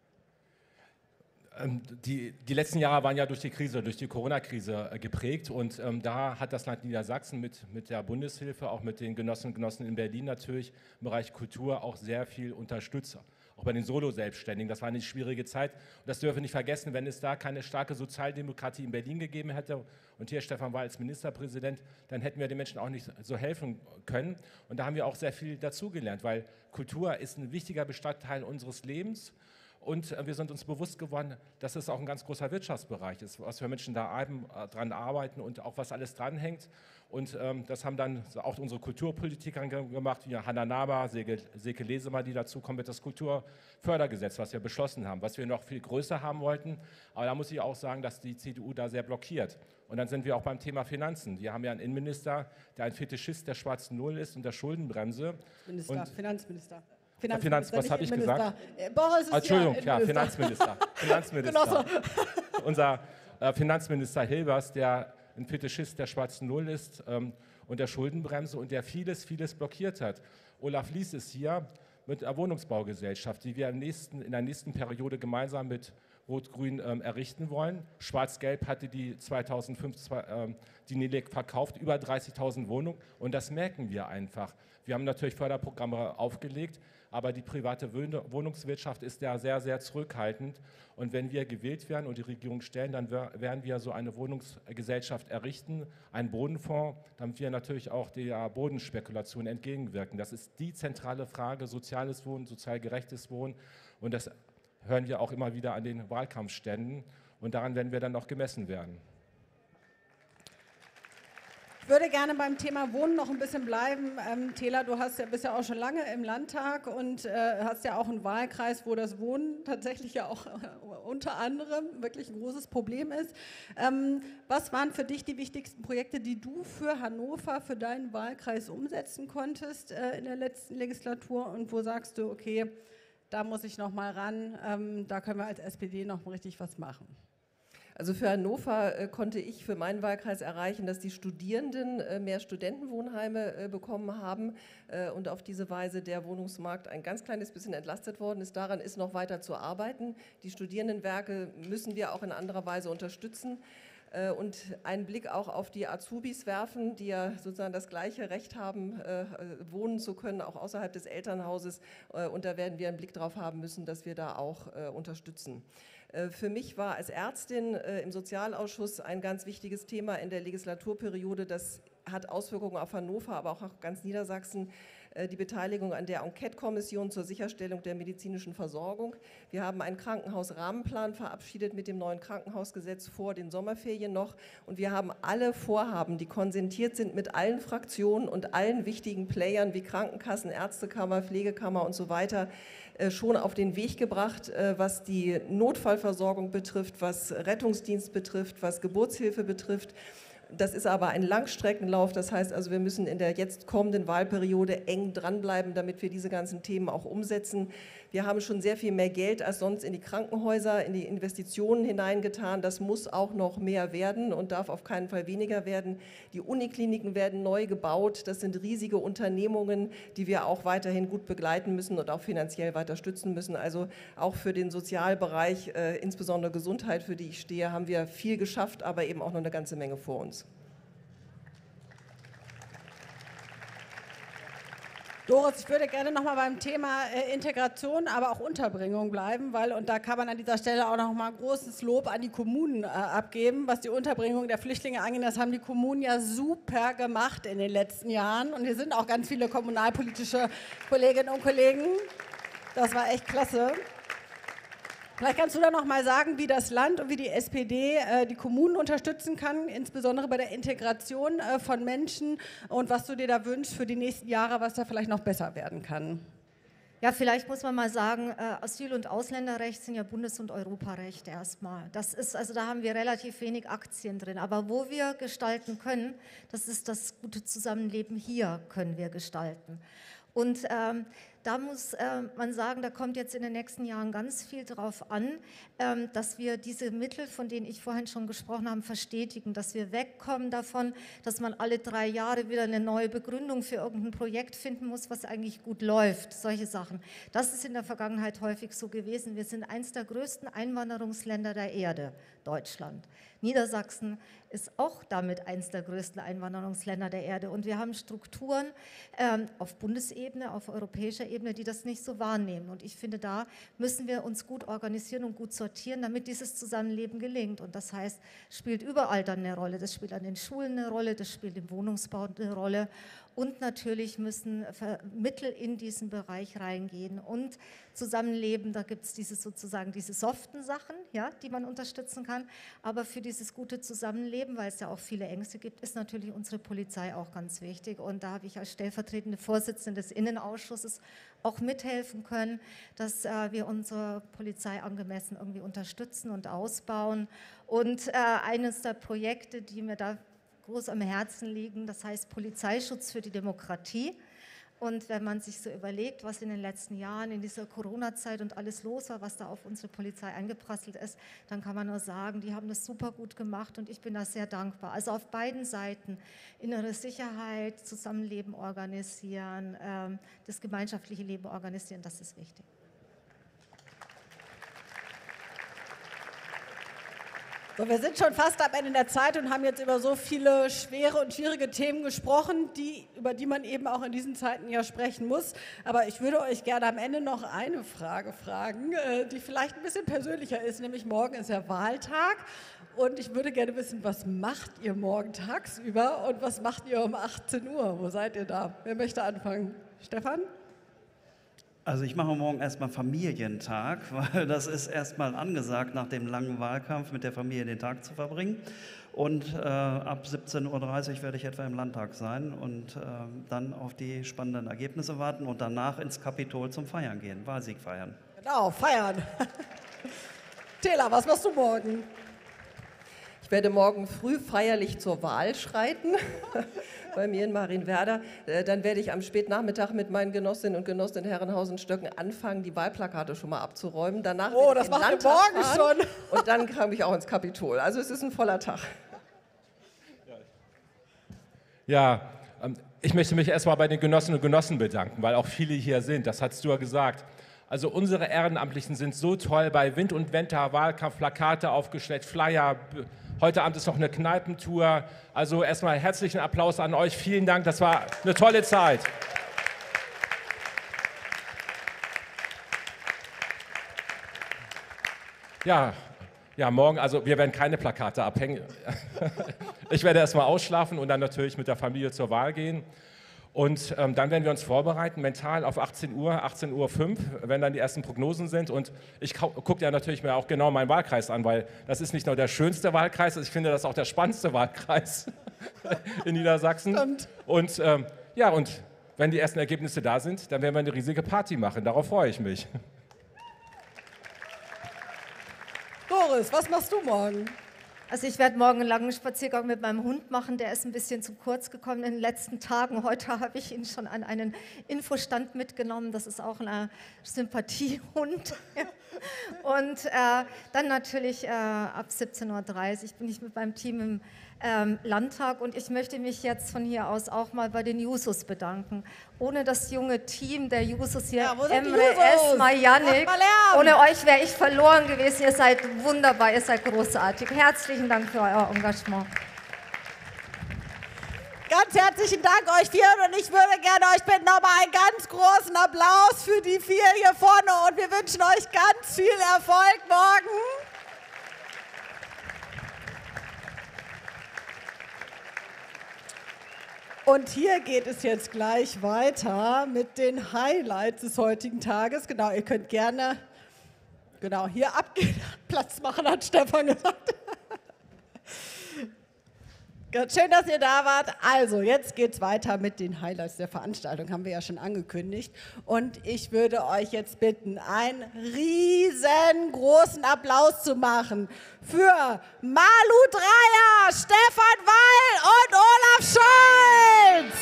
Die, die letzten Jahre waren ja durch die Krise, durch die Corona-Krise äh, geprägt und ähm, da hat das Land Niedersachsen mit, mit der Bundeshilfe, auch mit den Genossinnen und Genossen in Berlin natürlich im Bereich Kultur auch sehr viel unterstützt. Auch bei den Solo-Selbstständigen, das war eine schwierige Zeit. Und das dürfen wir nicht vergessen, wenn es da keine starke Sozialdemokratie in Berlin gegeben hätte und hier Stefan Weil als Ministerpräsident, dann hätten wir den Menschen auch nicht so helfen können. Und da haben wir auch sehr viel dazugelernt, weil Kultur ist ein wichtiger Bestandteil unseres Lebens. Und wir sind uns bewusst geworden, dass es auch ein ganz großer Wirtschaftsbereich ist, was für Menschen da dran arbeiten und auch was alles dranhängt. Und ähm, das haben dann auch unsere Kulturpolitiker gemacht, wie Hanna Naber, Silke Lesemann, die dazu kommen mit das Kulturfördergesetz, was wir beschlossen haben, was wir noch viel größer haben wollten. Aber da muss ich auch sagen, dass die C D U da sehr blockiert. Und dann sind wir auch beim Thema Finanzen. Wir haben ja einen Innenminister, der ein Fetischist der schwarzen Null ist und der Schuldenbremse. Minister, und Finanzminister. Finanz, was habe ich gesagt? Boris ist Entschuldigung, ja, ja, Finanzminister. Finanzminister. Unser äh, Finanzminister Hilbers, der ein Fetischist der schwarzen Null ist ähm, und der Schuldenbremse und der vieles, vieles blockiert hat. Olaf Lies ist hier mit der Wohnungsbaugesellschaft, die wir im nächsten, in der nächsten Periode gemeinsam mit Rot-Grün ähm, errichten wollen. Schwarz-Gelb hatte die zweitausendfünf ähm, die Nilek verkauft, über dreißigtausend Wohnungen und das merken wir einfach. Wir haben natürlich Förderprogramme aufgelegt, aber die private Wohnungswirtschaft ist ja sehr, sehr zurückhaltend. Und wenn wir gewählt werden und die Regierung stellen, dann werden wir so eine Wohnungsgesellschaft errichten, einen Bodenfonds, damit wir natürlich auch der Bodenspekulation entgegenwirken. Das ist die zentrale Frage, soziales Wohnen, sozial gerechtes Wohnen. Und das hören wir auch immer wieder an den Wahlkampfständen. Und daran werden wir dann auch gemessen werden. Ich würde gerne beim Thema Wohnen noch ein bisschen bleiben. Ähm, Thela, du hast ja, bist ja auch schon lange im Landtag und äh, hast ja auch einen Wahlkreis, wo das Wohnen tatsächlich ja auch äh, unter anderem wirklich ein großes Problem ist. Ähm, was waren für dich die wichtigsten Projekte, die du für Hannover, für deinen Wahlkreis umsetzen konntest äh, in der letzten Legislatur und wo sagst du, okay, da muss ich noch mal ran, ähm, da können wir als S P D noch richtig was machen? Also für Hannover äh, konnte ich für meinen Wahlkreis erreichen, dass die Studierenden äh, mehr Studentenwohnheime äh, bekommen haben äh, und auf diese Weise der Wohnungsmarkt ein ganz kleines bisschen entlastet worden ist. Daran ist noch weiter zu arbeiten. Die Studierendenwerke müssen wir auch in anderer Weise unterstützen. Äh, und einen Blick auch auf die Azubis werfen, die ja sozusagen das gleiche Recht haben, äh, wohnen zu können, auch außerhalb des Elternhauses. Äh, und da werden wir einen Blick drauf haben müssen, dass wir da auch äh, unterstützen. Für mich war als Ärztin im Sozialausschuss ein ganz wichtiges Thema in der Legislaturperiode. Das hat Auswirkungen auf Hannover, aber auch auf ganz Niedersachsen. Die Beteiligung an der Enquete-Kommission zur Sicherstellung der medizinischen Versorgung. Wir haben einen Krankenhausrahmenplan verabschiedet mit dem neuen Krankenhausgesetz vor den Sommerferien noch. Und wir haben alle Vorhaben, die konsentiert sind mit allen Fraktionen und allen wichtigen Playern wie Krankenkassen, Ärztekammer, Pflegekammer und so weiter, schon auf den Weg gebracht, was die Notfallversorgung betrifft, was Rettungsdienst betrifft, was Geburtshilfe betrifft. Das ist aber ein Langstreckenlauf, das heißt also, wir müssen in der jetzt kommenden Wahlperiode eng dranbleiben, damit wir diese ganzen Themen auch umsetzen. Wir haben schon sehr viel mehr Geld als sonst in die Krankenhäuser, in die Investitionen hineingetan. Das muss auch noch mehr werden und darf auf keinen Fall weniger werden. Die Unikliniken werden neu gebaut. Das sind riesige Unternehmungen, die wir auch weiterhin gut begleiten müssen und auch finanziell weiter stützen müssen. Also auch für den Sozialbereich, äh, insbesondere Gesundheit, für die ich stehe, haben wir viel geschafft, aber eben auch noch eine ganze Menge vor uns. Doris, ich würde gerne noch mal beim Thema äh, Integration, aber auch Unterbringung bleiben, weil, und da kann man an dieser Stelle auch noch mal großes Lob an die Kommunen äh, abgeben, was die Unterbringung der Flüchtlinge angeht. Das haben die Kommunen ja super gemacht in den letzten Jahren und hier sind auch ganz viele kommunalpolitische Kolleginnen und Kollegen. Das war echt klasse. Vielleicht kannst du da noch mal sagen, wie das Land und wie die S P D äh, die Kommunen unterstützen kann, insbesondere bei der Integration äh, von Menschen und was du dir da wünschst für die nächsten Jahre, was da vielleicht noch besser werden kann. Ja, vielleicht muss man mal sagen, äh, Asyl- und Ausländerrecht sind ja Bundes- und Europarecht erstmal. Das ist, also da haben wir relativ wenig Aktien drin. Aber wo wir gestalten können, das ist das gute Zusammenleben hier, können wir gestalten. Und ähm, da muss äh, man sagen, da kommt jetzt in den nächsten Jahren ganz viel drauf an, ähm, dass wir diese Mittel, von denen ich vorhin schon gesprochen habe, verstetigen, dass wir wegkommen davon, dass man alle drei Jahre wieder eine neue Begründung für irgendein Projekt finden muss, was eigentlich gut läuft, solche Sachen. Das ist in der Vergangenheit häufig so gewesen. Wir sind eines der größten Einwanderungsländer der Erde, Deutschland. Niedersachsen ist auch damit eines der größten Einwanderungsländer der Erde. Und wir haben Strukturen ähm, auf Bundesebene, auf europäischer Ebene, die das nicht so wahrnehmen. Und ich finde, da müssen wir uns gut organisieren und gut sortieren, damit dieses Zusammenleben gelingt. Und das heißt, spielt überall dann eine Rolle. Das spielt an den Schulen eine Rolle, das spielt im Wohnungsbau eine Rolle. Und natürlich müssen Mittel in diesen Bereich reingehen und Zusammenleben, da gibt es diese sozusagen diese soften Sachen, ja, die man unterstützen kann, aber für dieses gute Zusammenleben, weil es ja auch viele Ängste gibt, ist natürlich unsere Polizei auch ganz wichtig und da habe ich als stellvertretende Vorsitzende des Innenausschusses auch mithelfen können, dass äh, wir unsere Polizei angemessen irgendwie unterstützen und ausbauen und äh, eines der Projekte, die mir da groß am Herzen liegen, das heißt Polizeischutz für die Demokratie. Und wenn man sich so überlegt, was in den letzten Jahren in dieser Corona-Zeit und alles los war, was da auf unsere Polizei eingeprasselt ist, dann kann man nur sagen, die haben das super gut gemacht und ich bin da sehr dankbar. Also auf beiden Seiten, innere Sicherheit, Zusammenleben organisieren, ähm, das gemeinschaftliche Leben organisieren, das ist wichtig. So, wir sind schon fast am Ende der Zeit und haben jetzt über so viele schwere und schwierige Themen gesprochen, die, über die man eben auch in diesen Zeiten ja sprechen muss. Aber ich würde euch gerne am Ende noch eine Frage fragen, die vielleicht ein bisschen persönlicher ist, nämlich morgen ist ja Wahltag und ich würde gerne wissen, was macht ihr morgen tagsüber und was macht ihr um achtzehn Uhr? Wo seid ihr da? Wer möchte anfangen? Stefan? Also ich mache morgen erstmal Familientag, weil das ist erstmal angesagt, nach dem langen Wahlkampf mit der Familie den Tag zu verbringen. Und äh, ab siebzehn Uhr dreißig werde ich etwa im Landtag sein und äh, dann auf die spannenden Ergebnisse warten und danach ins Kapitol zum Feiern gehen, Wahlsieg feiern. Genau, feiern. Tela, was machst du morgen? Ich werde morgen früh feierlich zur Wahl schreiten, bei mir in Marienwerder. Dann werde ich am Spätnachmittag mit meinen Genossinnen und Genossen in Herrenhausen-Stöcken anfangen, die Wahlplakate schon mal abzuräumen. Danach oh, werde das ich in macht Landtag ihr morgen fahren schon. Und dann komme ich auch ins Kapitol. Also es ist ein voller Tag. Ja, ich möchte mich erstmal bei den Genossinnen und Genossen bedanken, weil auch viele hier sind, das hast du ja gesagt. Also unsere Ehrenamtlichen sind so toll, bei Wind und Wetter, Wahlkampf, Plakate aufgestellt, Flyer. Heute Abend ist noch eine Kneipentour. Also erstmal herzlichen Applaus an euch. Vielen Dank, das war eine tolle Zeit. Ja, ja, morgen, also wir werden keine Plakate abhängen. Ich werde erstmal ausschlafen und dann natürlich mit der Familie zur Wahl gehen. Und ähm, dann werden wir uns vorbereiten, mental auf achtzehn Uhr, achtzehn Uhr fünf, wenn dann die ersten Prognosen sind. Und ich gucke ja natürlich mir auch genau meinen Wahlkreis an, weil das ist nicht nur der schönste Wahlkreis, ich finde, das ist auch der spannendste Wahlkreis in Niedersachsen. Stimmt. Und ähm, ja, und wenn die ersten Ergebnisse da sind, dann werden wir eine riesige Party machen. Darauf freue ich mich. Doris, was machst du morgen? Also ich werde morgen einen langen Spaziergang mit meinem Hund machen, der ist ein bisschen zu kurz gekommen in den letzten Tagen. Heute habe ich ihn schon an einen Infostand mitgenommen, das ist auch ein Sympathiehund. Und äh, dann natürlich äh, ab siebzehn Uhr dreißig bin ich mit meinem Team im ähm, Landtag und ich möchte mich jetzt von hier aus auch mal bei den Jusos bedanken. Ohne das junge Team der Jusos hier, ja, Emre, Esma, Yannick, ohne euch wäre ich verloren gewesen. Ihr seid wunderbar, ihr seid großartig. Herzlichen Dank für euer Engagement. Ganz herzlichen Dank euch vieren und ich würde gerne euch bitten, nochmal einen ganz großen Applaus für die vier hier vorne und wir wünschen euch ganz viel Erfolg morgen. Und hier geht es jetzt gleich weiter mit den Highlights des heutigen Tages. Genau, ihr könnt gerne genau hier abgehen, Platz machen, hat Stefan gesagt. Ganz schön, dass ihr da wart. Also, jetzt geht's weiter mit den Highlights der Veranstaltung, haben wir ja schon angekündigt. Und ich würde euch jetzt bitten, einen riesengroßen Applaus zu machen für Malu Dreyer, Stefan Weil und Olaf Scholz.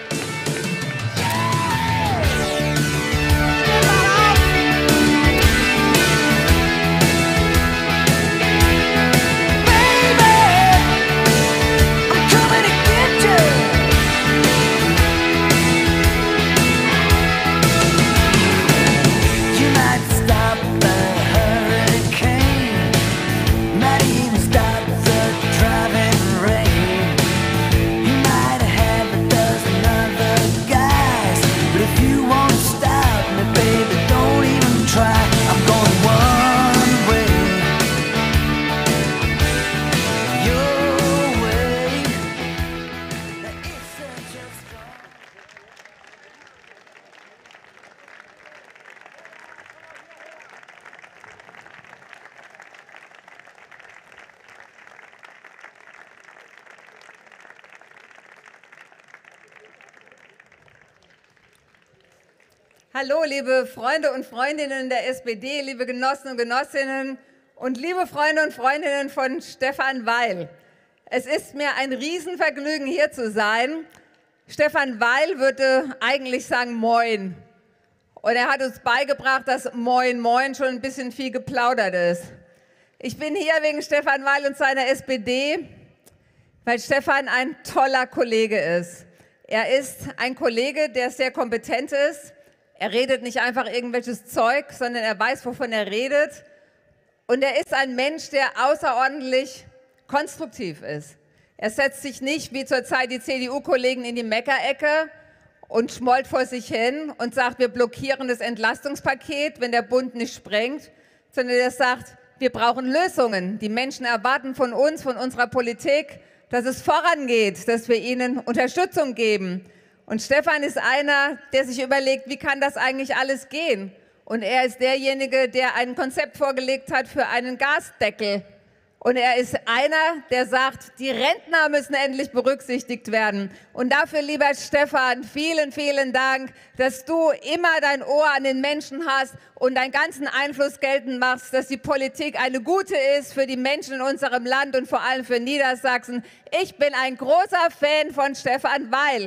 Hallo, liebe Freunde und Freundinnen der S P D, liebe Genossen und Genossinnen und liebe Freunde und Freundinnen von Stefan Weil. Es ist mir ein Riesenvergnügen, hier zu sein. Stefan Weil würde eigentlich sagen Moin. Und er hat uns beigebracht, dass Moin Moin schon ein bisschen viel geplaudert ist. Ich bin hier wegen Stefan Weil und seiner S P D, weil Stefan ein toller Kollege ist. Er ist ein Kollege, der sehr kompetent ist. Er redet nicht einfach irgendwelches Zeug, sondern er weiß, wovon er redet. Und er ist ein Mensch, der außerordentlich konstruktiv ist. Er setzt sich nicht, wie zurzeit die C D U-Kollegen, in die Meckerecke und schmollt vor sich hin und sagt, wir blockieren das Entlastungspaket, wenn der Bund nicht sprengt, sondern er sagt, wir brauchen Lösungen. Die Menschen erwarten von uns, von unserer Politik, dass es vorangeht, dass wir ihnen Unterstützung geben. Und Stefan ist einer, der sich überlegt, wie kann das eigentlich alles gehen? Und er ist derjenige, der ein Konzept vorgelegt hat für einen Gasdeckel. Und er ist einer, der sagt, die Rentner müssen endlich berücksichtigt werden. Und dafür, lieber Stefan, vielen, vielen Dank, dass du immer dein Ohr an den Menschen hast und deinen ganzen Einfluss geltend machst, dass die Politik eine gute ist für die Menschen in unserem Land und vor allem für Niedersachsen. Ich bin ein großer Fan von Stefan Weil.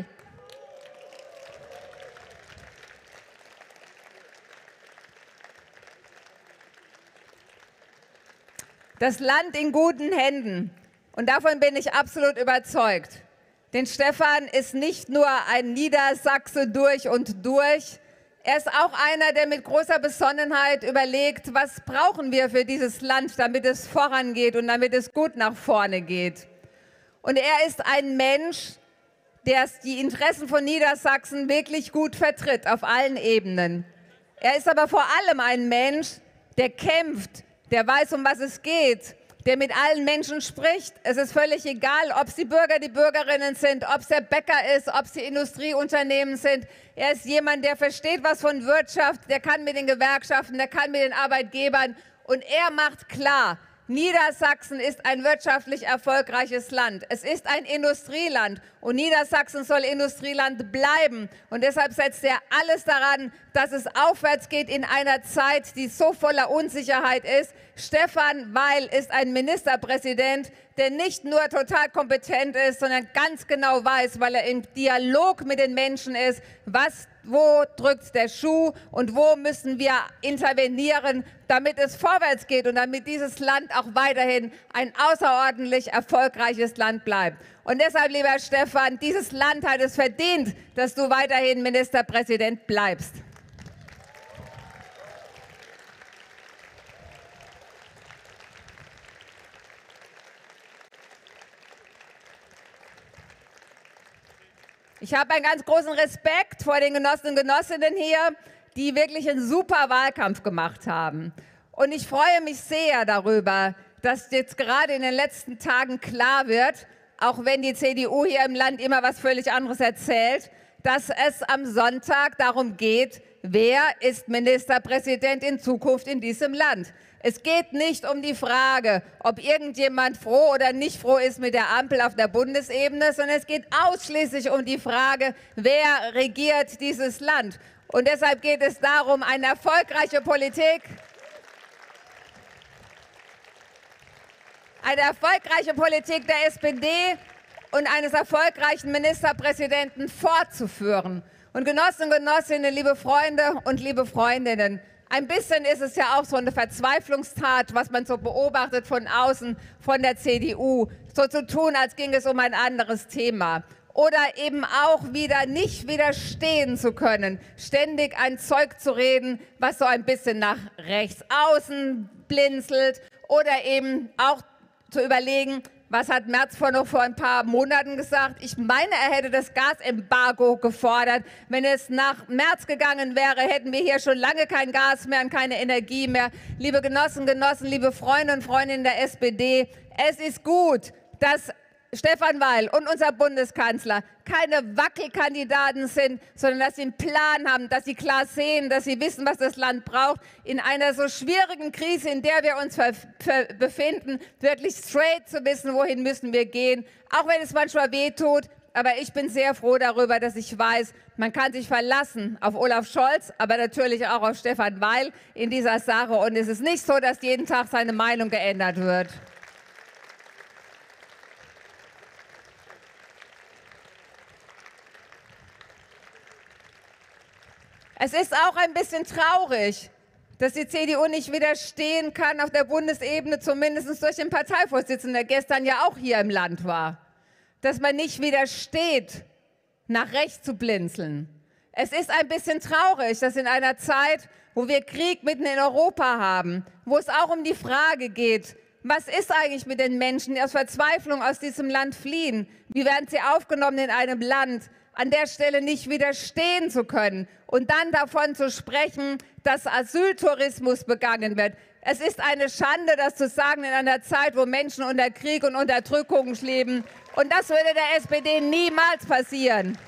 Das Land in guten Händen. Und davon bin ich absolut überzeugt. Denn Stefan ist nicht nur ein Niedersachse durch und durch. Er ist auch einer, der mit großer Besonnenheit überlegt, was brauchen wir für dieses Land, damit es vorangeht und damit es gut nach vorne geht. Und er ist ein Mensch, der die Interessen von Niedersachsen wirklich gut vertritt, auf allen Ebenen. Er ist aber vor allem ein Mensch, der kämpft, der weiß, um was es geht, der mit allen Menschen spricht. Es ist völlig egal, ob es die Bürger, die Bürgerinnen sind, ob es der Bäcker ist, ob es die Industrieunternehmen sind. Er ist jemand, der versteht was von Wirtschaft, der kann mit den Gewerkschaften, der kann mit den Arbeitgebern. Und er macht klar, Niedersachsen ist ein wirtschaftlich erfolgreiches Land. Es ist ein Industrieland und Niedersachsen soll Industrieland bleiben. Und deshalb setzt er alles daran, dass es aufwärts geht in einer Zeit, die so voller Unsicherheit ist. Stefan Weil ist ein Ministerpräsident, der nicht nur total kompetent ist, sondern ganz genau weiß, weil er im Dialog mit den Menschen ist, was, wo drückt der Schuh und wo müssen wir intervenieren, damit es vorwärts geht und damit dieses Land auch weiterhin ein außerordentlich erfolgreiches Land bleibt. Und deshalb, lieber Stefan, dieses Land hat es verdient, dass du weiterhin Ministerpräsident bleibst. Ich habe einen ganz großen Respekt vor den Genossen und Genossinnen hier, die wirklich einen super Wahlkampf gemacht haben. Und ich freue mich sehr darüber, dass jetzt gerade in den letzten Tagen klar wird, auch wenn die C D U hier im Land immer was völlig anderes erzählt, dass es am Sonntag darum geht, wer ist Ministerpräsident in Zukunft in diesem Land. Es geht nicht um die Frage, ob irgendjemand froh oder nicht froh ist mit der Ampel auf der Bundesebene, sondern es geht ausschließlich um die Frage, wer regiert dieses Land. Und deshalb geht es darum, eine erfolgreiche Politik, eine erfolgreiche Politik der S P D und eines erfolgreichen Ministerpräsidenten fortzuführen. Und Genossen und Genossinnen, liebe Freunde und liebe Freundinnen, ein bisschen ist es ja auch so eine Verzweiflungstat, was man so beobachtet von außen, von der C D U, so zu tun, als ging es um ein anderes Thema. Oder eben auch wieder nicht widerstehen zu können, ständig ein Zeug zu reden, was so ein bisschen nach rechts außen blinzelt. Oder eben auch zu überlegen, was hat Merz vor noch vor ein paar Monaten gesagt? Ich meine, er hätte das Gasembargo gefordert. Wenn es nach Merz gegangen wäre, hätten wir hier schon lange kein Gas mehr und keine Energie mehr. Liebe Genossen, Genossen, liebe Freunde und Freundinnen der S P D, es ist gut, dass Stefan Weil und unser Bundeskanzler keine Wackelkandidaten sind, sondern dass sie einen Plan haben, dass sie klar sehen, dass sie wissen, was das Land braucht, in einer so schwierigen Krise, in der wir uns befinden, wirklich straight zu wissen, wohin müssen wir gehen, auch wenn es manchmal wehtut. Aber ich bin sehr froh darüber, dass ich weiß, man kann sich verlassen auf Olaf Scholz, aber natürlich auch auf Stefan Weil in dieser Sache. Und es ist nicht so, dass jeden Tag seine Meinung geändert wird. Es ist auch ein bisschen traurig, dass die C D U nicht widerstehen kann auf der Bundesebene, zumindest durch den Parteivorsitzenden, der gestern ja auch hier im Land war. Dass man nicht widersteht, nach rechts zu blinzeln. Es ist ein bisschen traurig, dass in einer Zeit, wo wir Krieg mitten in Europa haben, wo es auch um die Frage geht, was ist eigentlich mit den Menschen, die aus Verzweiflung aus diesem Land fliehen? Wie werden sie aufgenommen in einem Land, an der Stelle nicht widerstehen zu können und dann davon zu sprechen, dass Asyltourismus begangen wird. Es ist eine Schande, das zu sagen in einer Zeit, wo Menschen unter Krieg und Unterdrückung leben. Und das würde der S P D niemals passieren.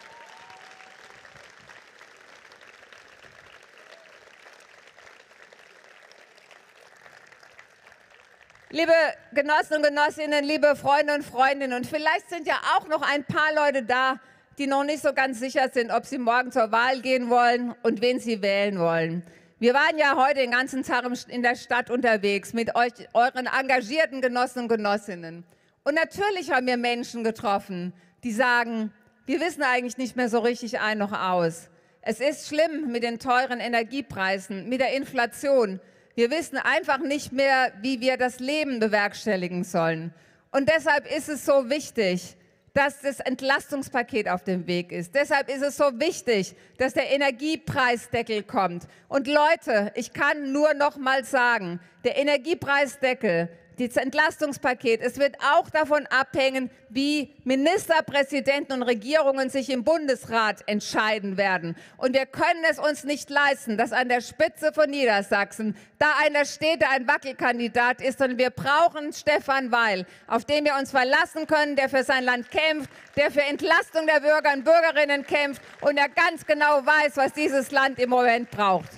Liebe Genossen und Genossinnen, liebe Freunde und Freundinnen, und vielleicht sind ja auch noch ein paar Leute da, die noch nicht so ganz sicher sind, ob sie morgen zur Wahl gehen wollen und wen sie wählen wollen. Wir waren ja heute den ganzen Tag in der Stadt unterwegs mit euch, euren engagierten Genossen und Genossinnen. Und natürlich haben wir Menschen getroffen, die sagen, wir wissen eigentlich nicht mehr so richtig ein noch aus. Es ist schlimm mit den teuren Energiepreisen, mit der Inflation. Wir wissen einfach nicht mehr, wie wir das Leben bewerkstelligen sollen. Und deshalb ist es so wichtig, dass das Entlastungspaket auf dem Weg ist. Deshalb ist es so wichtig, dass der Energiepreisdeckel kommt. Und Leute, ich kann nur noch mal sagen, der Energiepreisdeckel, das Entlastungspaket, es wird auch davon abhängen, wie Ministerpräsidenten und Regierungen sich im Bundesrat entscheiden werden. Und wir können es uns nicht leisten, dass an der Spitze von Niedersachsen da einer steht, der ein Wackelkandidat ist, sondern wir brauchen Stefan Weil, auf den wir uns verlassen können, der für sein Land kämpft, der für Entlastung der Bürger und Bürgerinnen kämpft und der ganz genau weiß, was dieses Land im Moment braucht.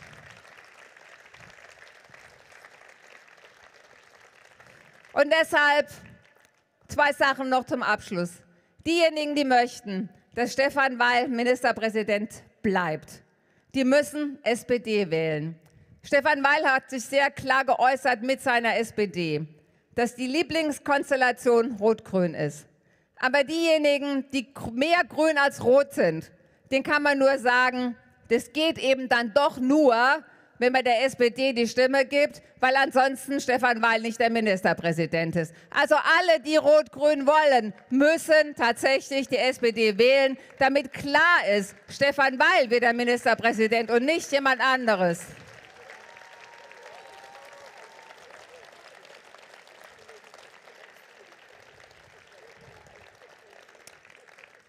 Und deshalb zwei Sachen noch zum Abschluss. Diejenigen, die möchten, dass Stefan Weil Ministerpräsident bleibt, die müssen S P D wählen. Stefan Weil hat sich sehr klar geäußert mit seiner S P D, dass die Lieblingskonstellation Rot-Grün ist. Aber diejenigen, die mehr grün als rot sind, denen kann man nur sagen, das geht eben dann doch nur, wenn man der S P D die Stimme gibt, weil ansonsten Stefan Weil nicht der Ministerpräsident ist. Also alle, die Rot-Grün wollen, müssen tatsächlich die S P D wählen, damit klar ist, Stefan Weil wird der Ministerpräsident und nicht jemand anderes.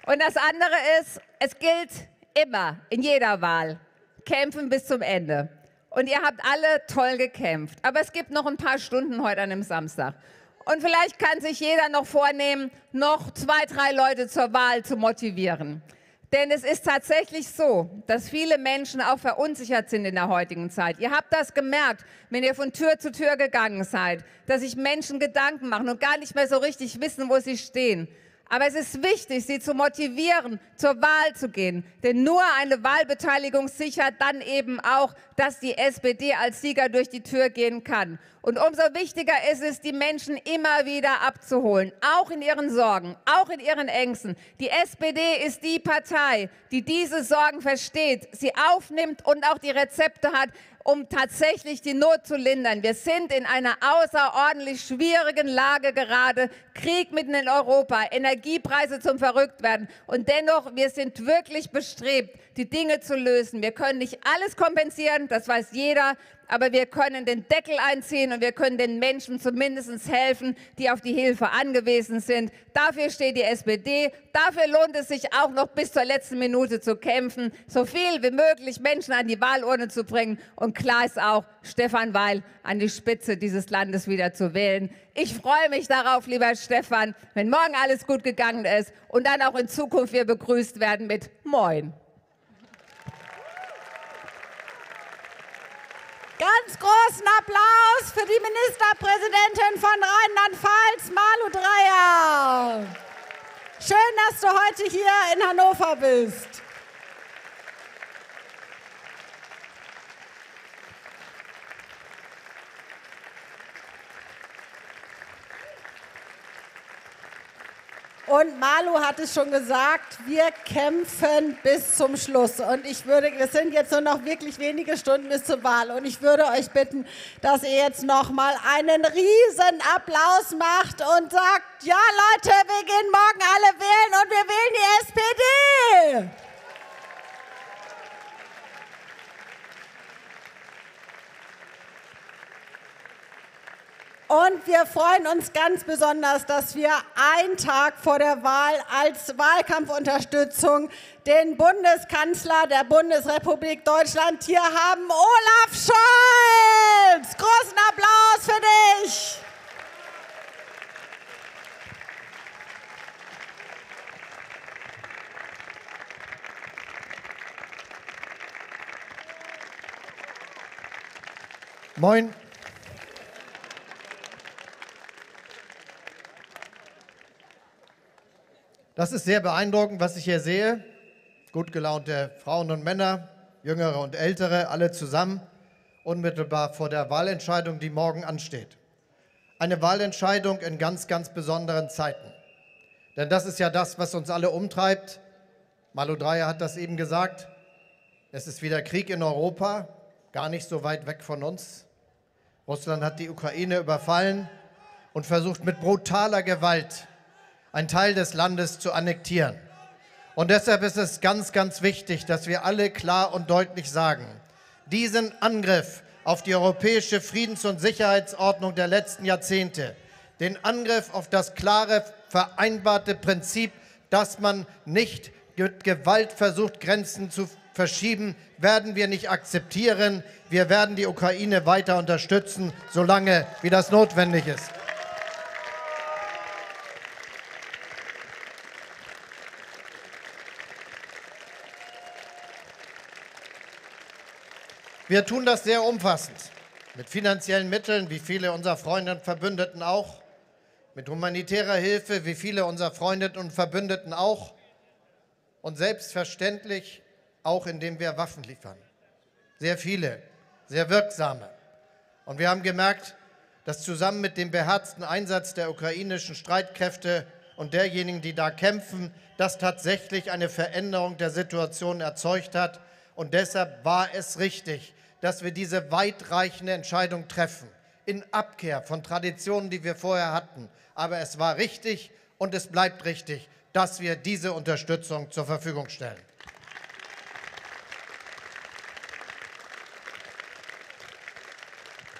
Und das andere ist, es gilt immer, in jeder Wahl, kämpfen bis zum Ende. Und ihr habt alle toll gekämpft. Aber es gibt noch ein paar Stunden heute an dem Samstag. Und vielleicht kann sich jeder noch vornehmen, noch zwei, drei Leute zur Wahl zu motivieren. Denn es ist tatsächlich so, dass viele Menschen auch verunsichert sind in der heutigen Zeit. Ihr habt das gemerkt, wenn ihr von Tür zu Tür gegangen seid, dass sich Menschen Gedanken machen und gar nicht mehr so richtig wissen, wo sie stehen. Aber es ist wichtig, sie zu motivieren, zur Wahl zu gehen. Denn nur eine Wahlbeteiligung sichert dann eben auch, dass die S P D als Sieger durch die Tür gehen kann. Und umso wichtiger ist es, die Menschen immer wieder abzuholen, auch in ihren Sorgen, auch in ihren Ängsten. Die S P D ist die Partei, die diese Sorgen versteht, sie aufnimmt und auch die Rezepte hat, um tatsächlich die Not zu lindern. Wir sind in einer außerordentlich schwierigen Lage gerade. Krieg mitten in Europa, Energiepreise zum Verrücktwerden. Und dennoch, wir sind wirklich bestrebt, die Dinge zu lösen. Wir können nicht alles kompensieren, das weiß jeder. Aber wir können den Deckel einziehen und wir können den Menschen zumindest helfen, die auf die Hilfe angewiesen sind. Dafür steht die S P D. Dafür lohnt es sich auch noch bis zur letzten Minute zu kämpfen, so viel wie möglich Menschen an die Wahlurne zu bringen. Und klar ist auch, Stefan Weil an die Spitze dieses Landes wieder zu wählen. Ich freue mich darauf, lieber Stefan, wenn morgen alles gut gegangen ist und dann auch in Zukunft wir begrüßt werden mit Moin. Ganz großen Applaus für die Ministerpräsidentin von Rheinland-Pfalz, Malu Dreyer. Schön, dass du heute hier in Hannover bist. Und Malu hat es schon gesagt, wir kämpfen bis zum Schluss. Und ich würde, es sind jetzt nur noch wirklich wenige Stunden bis zur Wahl. Und ich würde euch bitten, dass ihr jetzt noch mal einen riesen Applaus macht und sagt, ja Leute, wir gehen morgen alle wählen und wir wählen die S P D. Und wir freuen uns ganz besonders, dass wir einen Tag vor der Wahl als Wahlkampfunterstützung den Bundeskanzler der Bundesrepublik Deutschland hier haben, Olaf Scholz. Großen Applaus für dich. Moin. Das ist sehr beeindruckend, was ich hier sehe. Gut gelaunte Frauen und Männer, Jüngere und Ältere, alle zusammen, unmittelbar vor der Wahlentscheidung, die morgen ansteht. Eine Wahlentscheidung in ganz, ganz besonderen Zeiten. Denn das ist ja das, was uns alle umtreibt. Malu Dreyer hat das eben gesagt. Es ist wieder Krieg in Europa, gar nicht so weit weg von uns. Russland hat die Ukraine überfallen und versucht mit brutaler Gewalt einen Teil des Landes zu annektieren. Und deshalb ist es ganz, ganz wichtig, dass wir alle klar und deutlich sagen, diesen Angriff auf die europäische Friedens- und Sicherheitsordnung der letzten Jahrzehnte, den Angriff auf das klare, vereinbarte Prinzip, dass man nicht mit Gewalt versucht, Grenzen zu verschieben, werden wir nicht akzeptieren. Wir werden die Ukraine weiter unterstützen, solange wie das notwendig ist. Wir tun das sehr umfassend, mit finanziellen Mitteln, wie viele unserer Freunde und Verbündeten auch, mit humanitärer Hilfe, wie viele unserer Freunde und Verbündeten auch und selbstverständlich auch, indem wir Waffen liefern. Sehr viele, sehr wirksame. Und wir haben gemerkt, dass zusammen mit dem beherzten Einsatz der ukrainischen Streitkräfte und derjenigen, die da kämpfen, das tatsächlich eine Veränderung der Situation erzeugt hat. Und deshalb war es richtig, dass wir diese weitreichende Entscheidung treffen, in Abkehr von Traditionen, die wir vorher hatten. Aber es war richtig und es bleibt richtig, dass wir diese Unterstützung zur Verfügung stellen.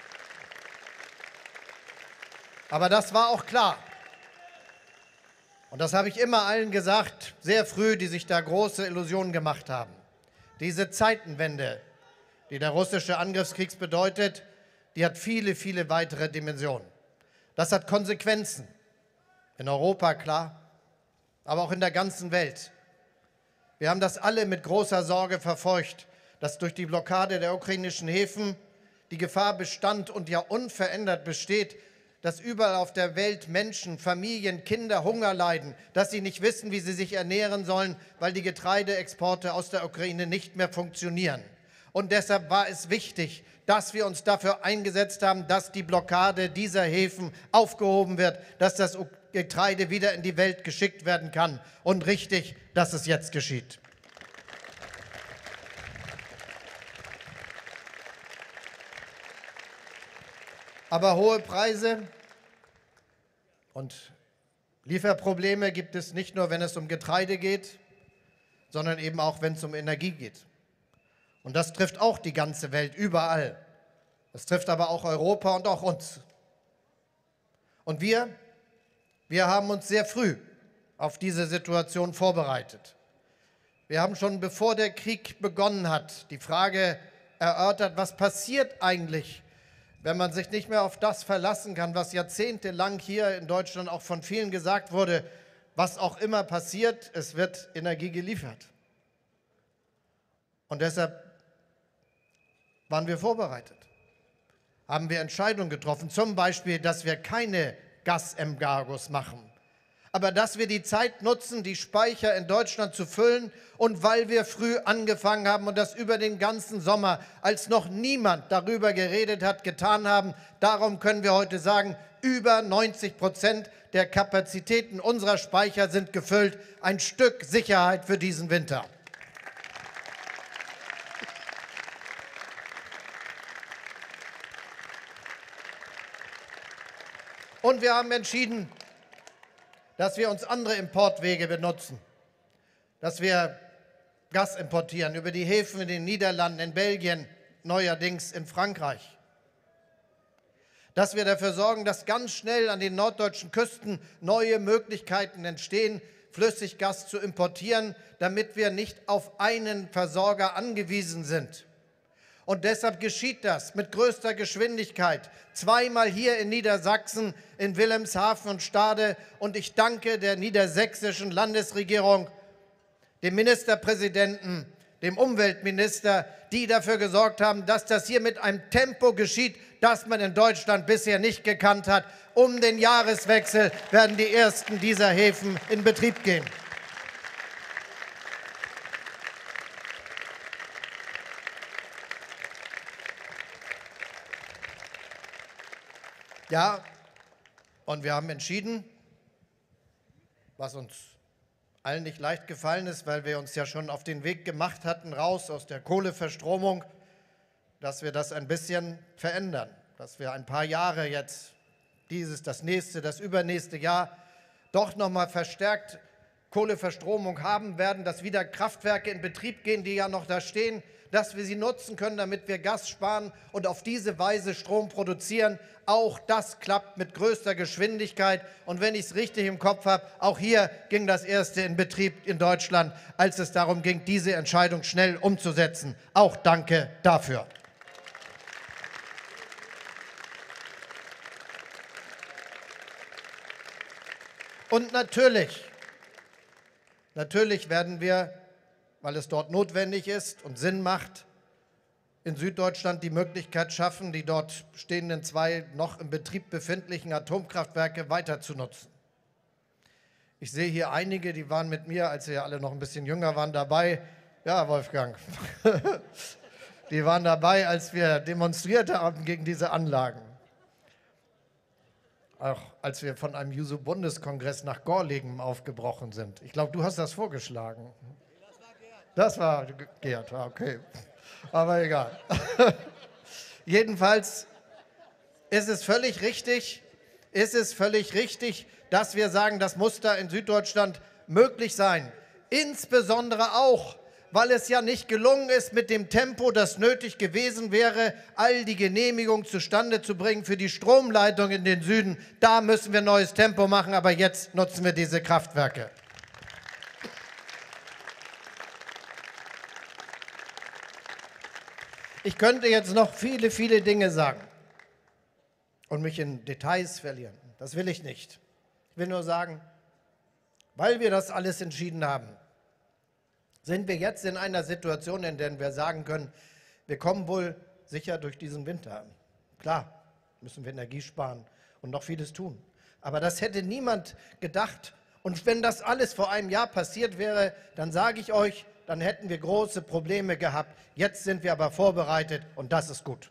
Aber das war auch klar. Und das habe ich immer allen gesagt, sehr früh, die sich da große Illusionen gemacht haben. Diese Zeitenwende, die der russische Angriffskrieg bedeutet, die hat viele, viele weitere Dimensionen. Das hat Konsequenzen. In Europa, klar, aber auch in der ganzen Welt. Wir haben das alle mit großer Sorge verfolgt, dass durch die Blockade der ukrainischen Häfen die Gefahr bestand und ja unverändert besteht, dass überall auf der Welt Menschen, Familien, Kinder Hunger leiden, dass sie nicht wissen, wie sie sich ernähren sollen, weil die Getreideexporte aus der Ukraine nicht mehr funktionieren. Und deshalb war es wichtig, dass wir uns dafür eingesetzt haben, dass die Blockade dieser Häfen aufgehoben wird, dass das Getreide wieder in die Welt geschickt werden kann. Und richtig, dass es jetzt geschieht. Aber hohe Preise und Lieferprobleme gibt es nicht nur, wenn es um Getreide geht, sondern eben auch, wenn es um Energie geht. Und das trifft auch die ganze Welt, überall. Das trifft aber auch Europa und auch uns. Und wir, wir haben uns sehr früh auf diese Situation vorbereitet. Wir haben schon, bevor der Krieg begonnen hat, die Frage erörtert, was passiert eigentlich, wenn man sich nicht mehr auf das verlassen kann, was jahrzehntelang hier in Deutschland auch von vielen gesagt wurde, was auch immer passiert, es wird Energie geliefert. Und deshalb waren wir vorbereitet, haben wir Entscheidungen getroffen, zum Beispiel, dass wir keine Gasembargos machen, aber dass wir die Zeit nutzen, die Speicher in Deutschland zu füllen und weil wir früh angefangen haben und das über den ganzen Sommer, als noch niemand darüber geredet hat, getan haben. Darum können wir heute sagen, über neunzig Prozent der Kapazitäten unserer Speicher sind gefüllt. Ein Stück Sicherheit für diesen Winter. Und wir haben entschieden, dass wir uns andere Importwege benutzen, dass wir Gas importieren über die Häfen in den Niederlanden, in Belgien, neuerdings in Frankreich. Dass wir dafür sorgen, dass ganz schnell an den norddeutschen Küsten neue Möglichkeiten entstehen, Flüssiggas zu importieren, damit wir nicht auf einen Versorger angewiesen sind. Und deshalb geschieht das mit größter Geschwindigkeit. Zweimal hier in Niedersachsen, in Wilhelmshaven und Stade. Und ich danke der niedersächsischen Landesregierung, dem Ministerpräsidenten, dem Umweltminister, die dafür gesorgt haben, dass das hier mit einem Tempo geschieht, das man in Deutschland bisher nicht gekannt hat. Um den Jahreswechsel werden die ersten dieser Häfen in Betrieb gehen. Ja, und wir haben entschieden, was uns allen nicht leicht gefallen ist, weil wir uns ja schon auf den Weg gemacht hatten, raus aus der Kohleverstromung, dass wir das ein bisschen verändern, dass wir ein paar Jahre jetzt, dieses, das nächste, das übernächste Jahr, doch nochmal verstärkt Kohleverstromung haben werden, dass wieder Kraftwerke in Betrieb gehen, die ja noch da stehen, dass wir sie nutzen können, damit wir Gas sparen und auf diese Weise Strom produzieren. Auch das klappt mit größter Geschwindigkeit. Und wenn ich es richtig im Kopf habe, auch hier ging das erste in Betrieb in Deutschland, als es darum ging, diese Entscheidung schnell umzusetzen. Auch danke dafür. Und natürlich, natürlich werden wir, weil es dort notwendig ist und Sinn macht, in Süddeutschland die Möglichkeit schaffen, die dort stehenden zwei noch im Betrieb befindlichen Atomkraftwerke weiter zu nutzen. Ich sehe hier einige, die waren mit mir, als wir alle noch ein bisschen jünger waren, dabei. Ja, Wolfgang. Die waren dabei, als wir demonstriert haben gegen diese Anlagen. Auch als wir von einem Juso-Bundeskongress nach Gorleben aufgebrochen sind. Ich glaube, du hast das vorgeschlagen. Das war Gerd, okay. Aber egal. Jedenfalls ist es völlig richtig, ist es völlig richtig, dass wir sagen, das muss da in Süddeutschland möglich sein. Insbesondere auch, weil es ja nicht gelungen ist, mit dem Tempo, das nötig gewesen wäre, all die Genehmigungen zustande zu bringen für die Stromleitung in den Süden. Da müssen wir neues Tempo machen, aber jetzt nutzen wir diese Kraftwerke. Ich könnte jetzt noch viele, viele Dinge sagen und mich in Details verlieren. Das will ich nicht. Ich will nur sagen, weil wir das alles entschieden haben, sind wir jetzt in einer Situation, in der wir sagen können, wir kommen wohl sicher durch diesen Winter. Klar, müssen wir Energie sparen und noch vieles tun. Aber das hätte niemand gedacht. Und wenn das alles vor einem Jahr passiert wäre, dann sage ich euch, dann hätten wir große Probleme gehabt. Jetzt sind wir aber vorbereitet und das ist gut.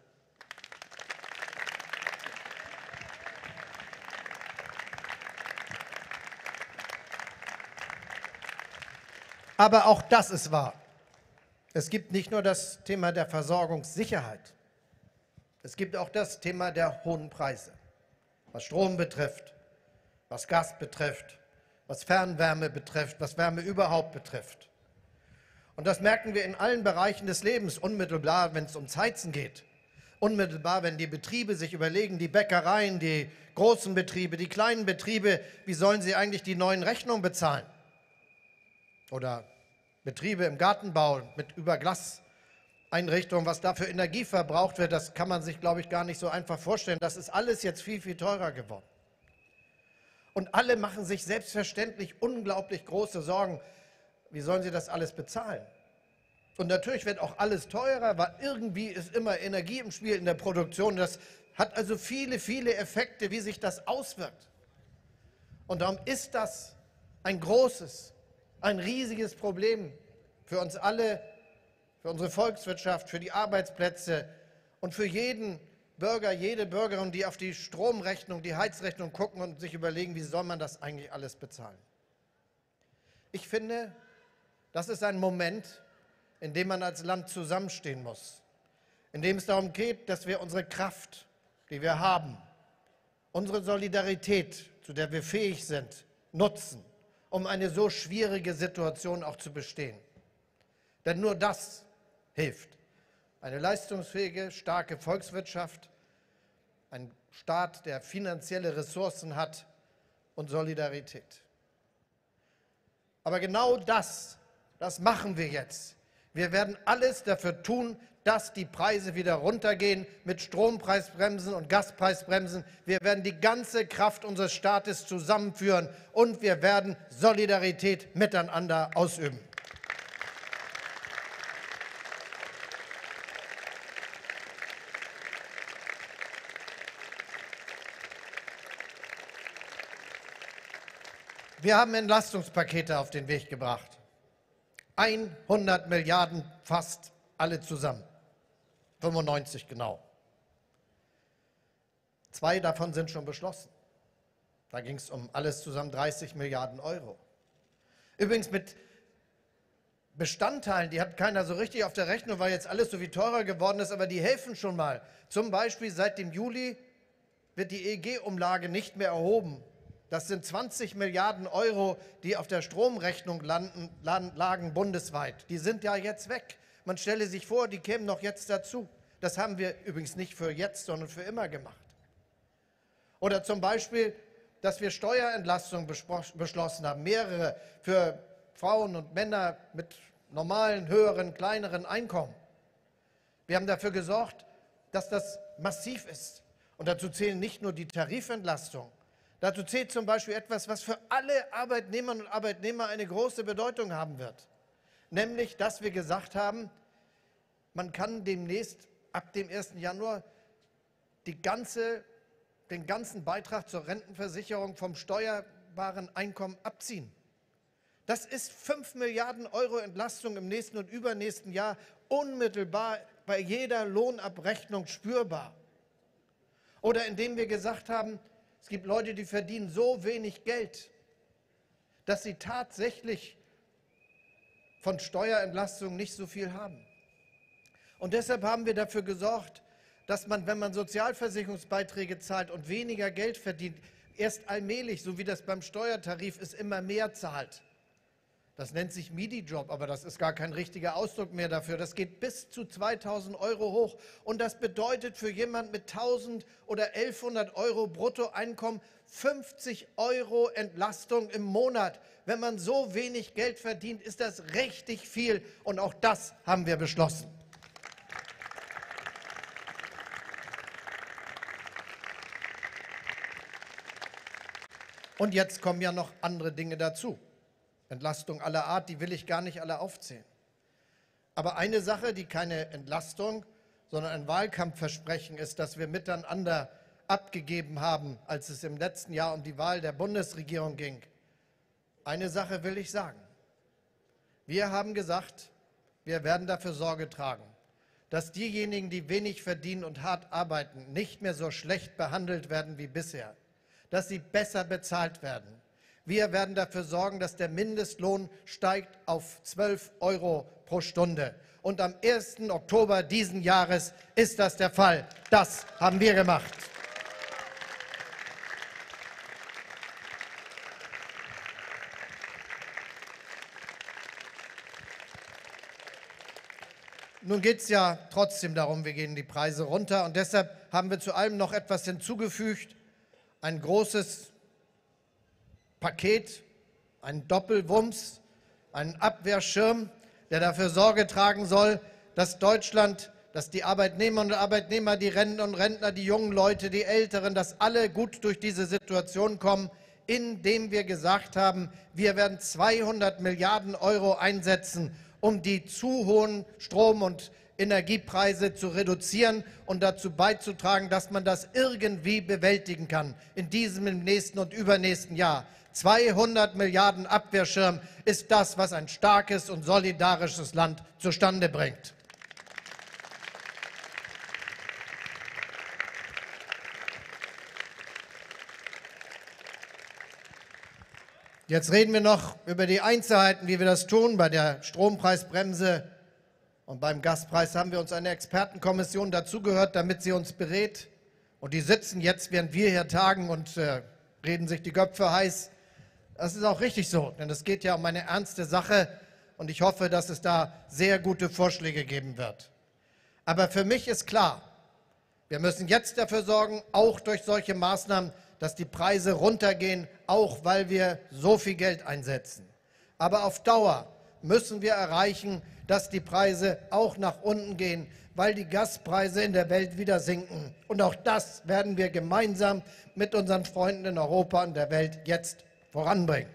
Aber auch das ist wahr. Es gibt nicht nur das Thema der Versorgungssicherheit. Es gibt auch das Thema der hohen Preise, was Strom betrifft, was Gas betrifft, was Fernwärme betrifft, was Wärme überhaupt betrifft. Und das merken wir in allen Bereichen des Lebens, unmittelbar, wenn es ums Heizen geht. Unmittelbar, wenn die Betriebe sich überlegen, die Bäckereien, die großen Betriebe, die kleinen Betriebe, wie sollen sie eigentlich die neuen Rechnungen bezahlen? Oder Betriebe im Gartenbau mit Überglaseinrichtungen, was da für Energie verbraucht wird, das kann man sich, glaube ich, gar nicht so einfach vorstellen. Das ist alles jetzt viel, viel teurer geworden. Und alle machen sich selbstverständlich unglaublich große Sorgen. Wie sollen sie das alles bezahlen? Und natürlich wird auch alles teurer, weil irgendwie ist immer Energie im Spiel in der Produktion. Das hat also viele, viele Effekte, wie sich das auswirkt. Und darum ist das ein großes, ein riesiges Problem für uns alle, für unsere Volkswirtschaft, für die Arbeitsplätze und für jeden Bürger, jede Bürgerin, die auf die Stromrechnung, die Heizrechnung gucken und sich überlegen, wie soll man das eigentlich alles bezahlen. Ich finde, das ist ein Moment, in dem man als Land zusammenstehen muss, in dem es darum geht, dass wir unsere Kraft, die wir haben, unsere Solidarität, zu der wir fähig sind, nutzen, um eine so schwierige Situation auch zu bestehen. Denn nur das hilft. Eine leistungsfähige, starke Volkswirtschaft, ein Staat, der finanzielle Ressourcen hat und Solidarität. Aber genau das, das machen wir jetzt. Wir werden alles dafür tun, dass die Preise wieder runtergehen mit Strompreisbremsen und Gaspreisbremsen. Wir werden die ganze Kraft unseres Staates zusammenführen und wir werden Solidarität miteinander ausüben. Wir haben Entlastungspakete auf den Weg gebracht. hundert Milliarden fast alle zusammen. fünfundneunzig genau. Zwei davon sind schon beschlossen. Da ging es um alles zusammen dreißig Milliarden Euro. Übrigens mit Bestandteilen, die hat keiner so richtig auf der Rechnung, weil jetzt alles so viel teurer geworden ist, aber die helfen schon mal. Zum Beispiel seit dem Juli wird die E E G-Umlage nicht mehr erhoben. Das sind zwanzig Milliarden Euro, die auf der Stromrechnung landen, lagen bundesweit. Die sind ja jetzt weg. Man stelle sich vor, die kämen noch jetzt dazu. Das haben wir übrigens nicht für jetzt, sondern für immer gemacht. Oder zum Beispiel, dass wir Steuerentlastungen beschlossen haben, mehrere für Frauen und Männer mit normalen, höheren, kleineren Einkommen. Wir haben dafür gesorgt, dass das massiv ist. Und dazu zählen nicht nur die Tarifelentlastungen. Dazu zählt zum Beispiel etwas, was für alle Arbeitnehmerinnen und Arbeitnehmer eine große Bedeutung haben wird. Nämlich, dass wir gesagt haben, man kann demnächst ab dem ersten Januar die ganze, den ganzen Beitrag zur Rentenversicherung vom steuerbaren Einkommen abziehen. Das ist fünf Milliarden Euro Entlastung im nächsten und übernächsten Jahr unmittelbar bei jeder Lohnabrechnung spürbar. Oder indem wir gesagt haben, es gibt Leute, die verdienen so wenig Geld, dass sie tatsächlich von Steuerentlastungen nicht so viel haben. Und deshalb haben wir dafür gesorgt, dass man, wenn man Sozialversicherungsbeiträge zahlt und weniger Geld verdient, erst allmählich, so wie das beim Steuertarif ist, immer mehr zahlt. Das nennt sich MIDI-Job, aber das ist gar kein richtiger Ausdruck mehr dafür. Das geht bis zu zweitausend Euro hoch. Und das bedeutet für jemanden mit tausend oder elfhundert Euro Bruttoeinkommen fünfzig Euro Entlastung im Monat. Wenn man so wenig Geld verdient, ist das richtig viel. Und auch das haben wir beschlossen. Und jetzt kommen ja noch andere Dinge dazu. Entlastung aller Art, die will ich gar nicht alle aufzählen. Aber eine Sache, die keine Entlastung, sondern ein Wahlkampfversprechen ist, das wir miteinander abgegeben haben, als es im letzten Jahr um die Wahl der Bundesregierung ging. Eine Sache will ich sagen. Wir haben gesagt, wir werden dafür Sorge tragen, dass diejenigen, die wenig verdienen und hart arbeiten, nicht mehr so schlecht behandelt werden wie bisher, dass sie besser bezahlt werden. Wir werden dafür sorgen, dass der Mindestlohn steigt auf zwölf Euro pro Stunde. Und am ersten Oktober diesen Jahres ist das der Fall. Das haben wir gemacht. Nun geht es ja trotzdem darum, wir gehen die Preise runter. Und deshalb haben wir zu allem noch etwas hinzugefügt. Ein großes Paket, ein Doppelwumms, einen Abwehrschirm, der dafür Sorge tragen soll, dass Deutschland, dass die Arbeitnehmerinnen und Arbeitnehmer, die Rentner und Rentner, die jungen Leute, die Älteren, dass alle gut durch diese Situation kommen, indem wir gesagt haben, wir werden zweihundert Milliarden Euro einsetzen, um die zu hohen Strom- und Energiepreise zu reduzieren und dazu beizutragen, dass man das irgendwie bewältigen kann in diesem, im nächsten und übernächsten Jahr. zweihundert Milliarden Abwehrschirm ist das, was ein starkes und solidarisches Land zustande bringt. Jetzt reden wir noch über die Einzelheiten, wie wir das tun. Bei der Strompreisbremse und beim Gaspreis haben wir uns eine Expertenkommission dazugehört, damit sie uns berät. Und die sitzen jetzt, während wir hier tagen und äh, reden sich die Köpfe heiß. Das ist auch richtig so, denn es geht ja um eine ernste Sache und ich hoffe, dass es da sehr gute Vorschläge geben wird. Aber für mich ist klar, wir müssen jetzt dafür sorgen, auch durch solche Maßnahmen, dass die Preise runtergehen, auch weil wir so viel Geld einsetzen. Aber auf Dauer müssen wir erreichen, dass die Preise auch nach unten gehen, weil die Gaspreise in der Welt wieder sinken. Und auch das werden wir gemeinsam mit unseren Freunden in Europa und der Welt jetzt voranbringen.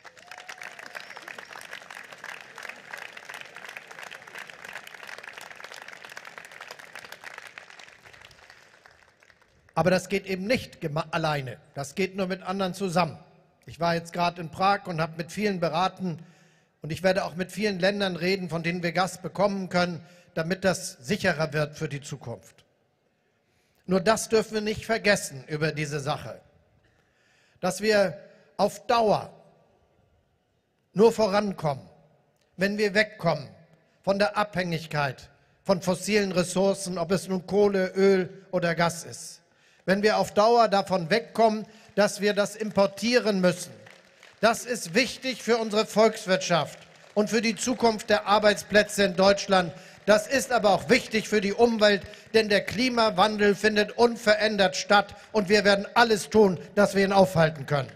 Aber das geht eben nicht alleine. Das geht nur mit anderen zusammen. Ich war jetzt gerade in Prag und habe mit vielen beraten und ich werde auch mit vielen Ländern reden, von denen wir Gas bekommen können, damit das sicherer wird für die Zukunft. Nur das dürfen wir nicht vergessen über diese Sache, dass wir auf Dauer nur vorankommen, wenn wir wegkommen von der Abhängigkeit von fossilen Ressourcen, ob es nun Kohle, Öl oder Gas ist. Wenn wir auf Dauer davon wegkommen, dass wir das importieren müssen. Das ist wichtig für unsere Volkswirtschaft und für die Zukunft der Arbeitsplätze in Deutschland. Das ist aber auch wichtig für die Umwelt, denn der Klimawandel findet unverändert statt und wir werden alles tun, dass wir ihn aufhalten können.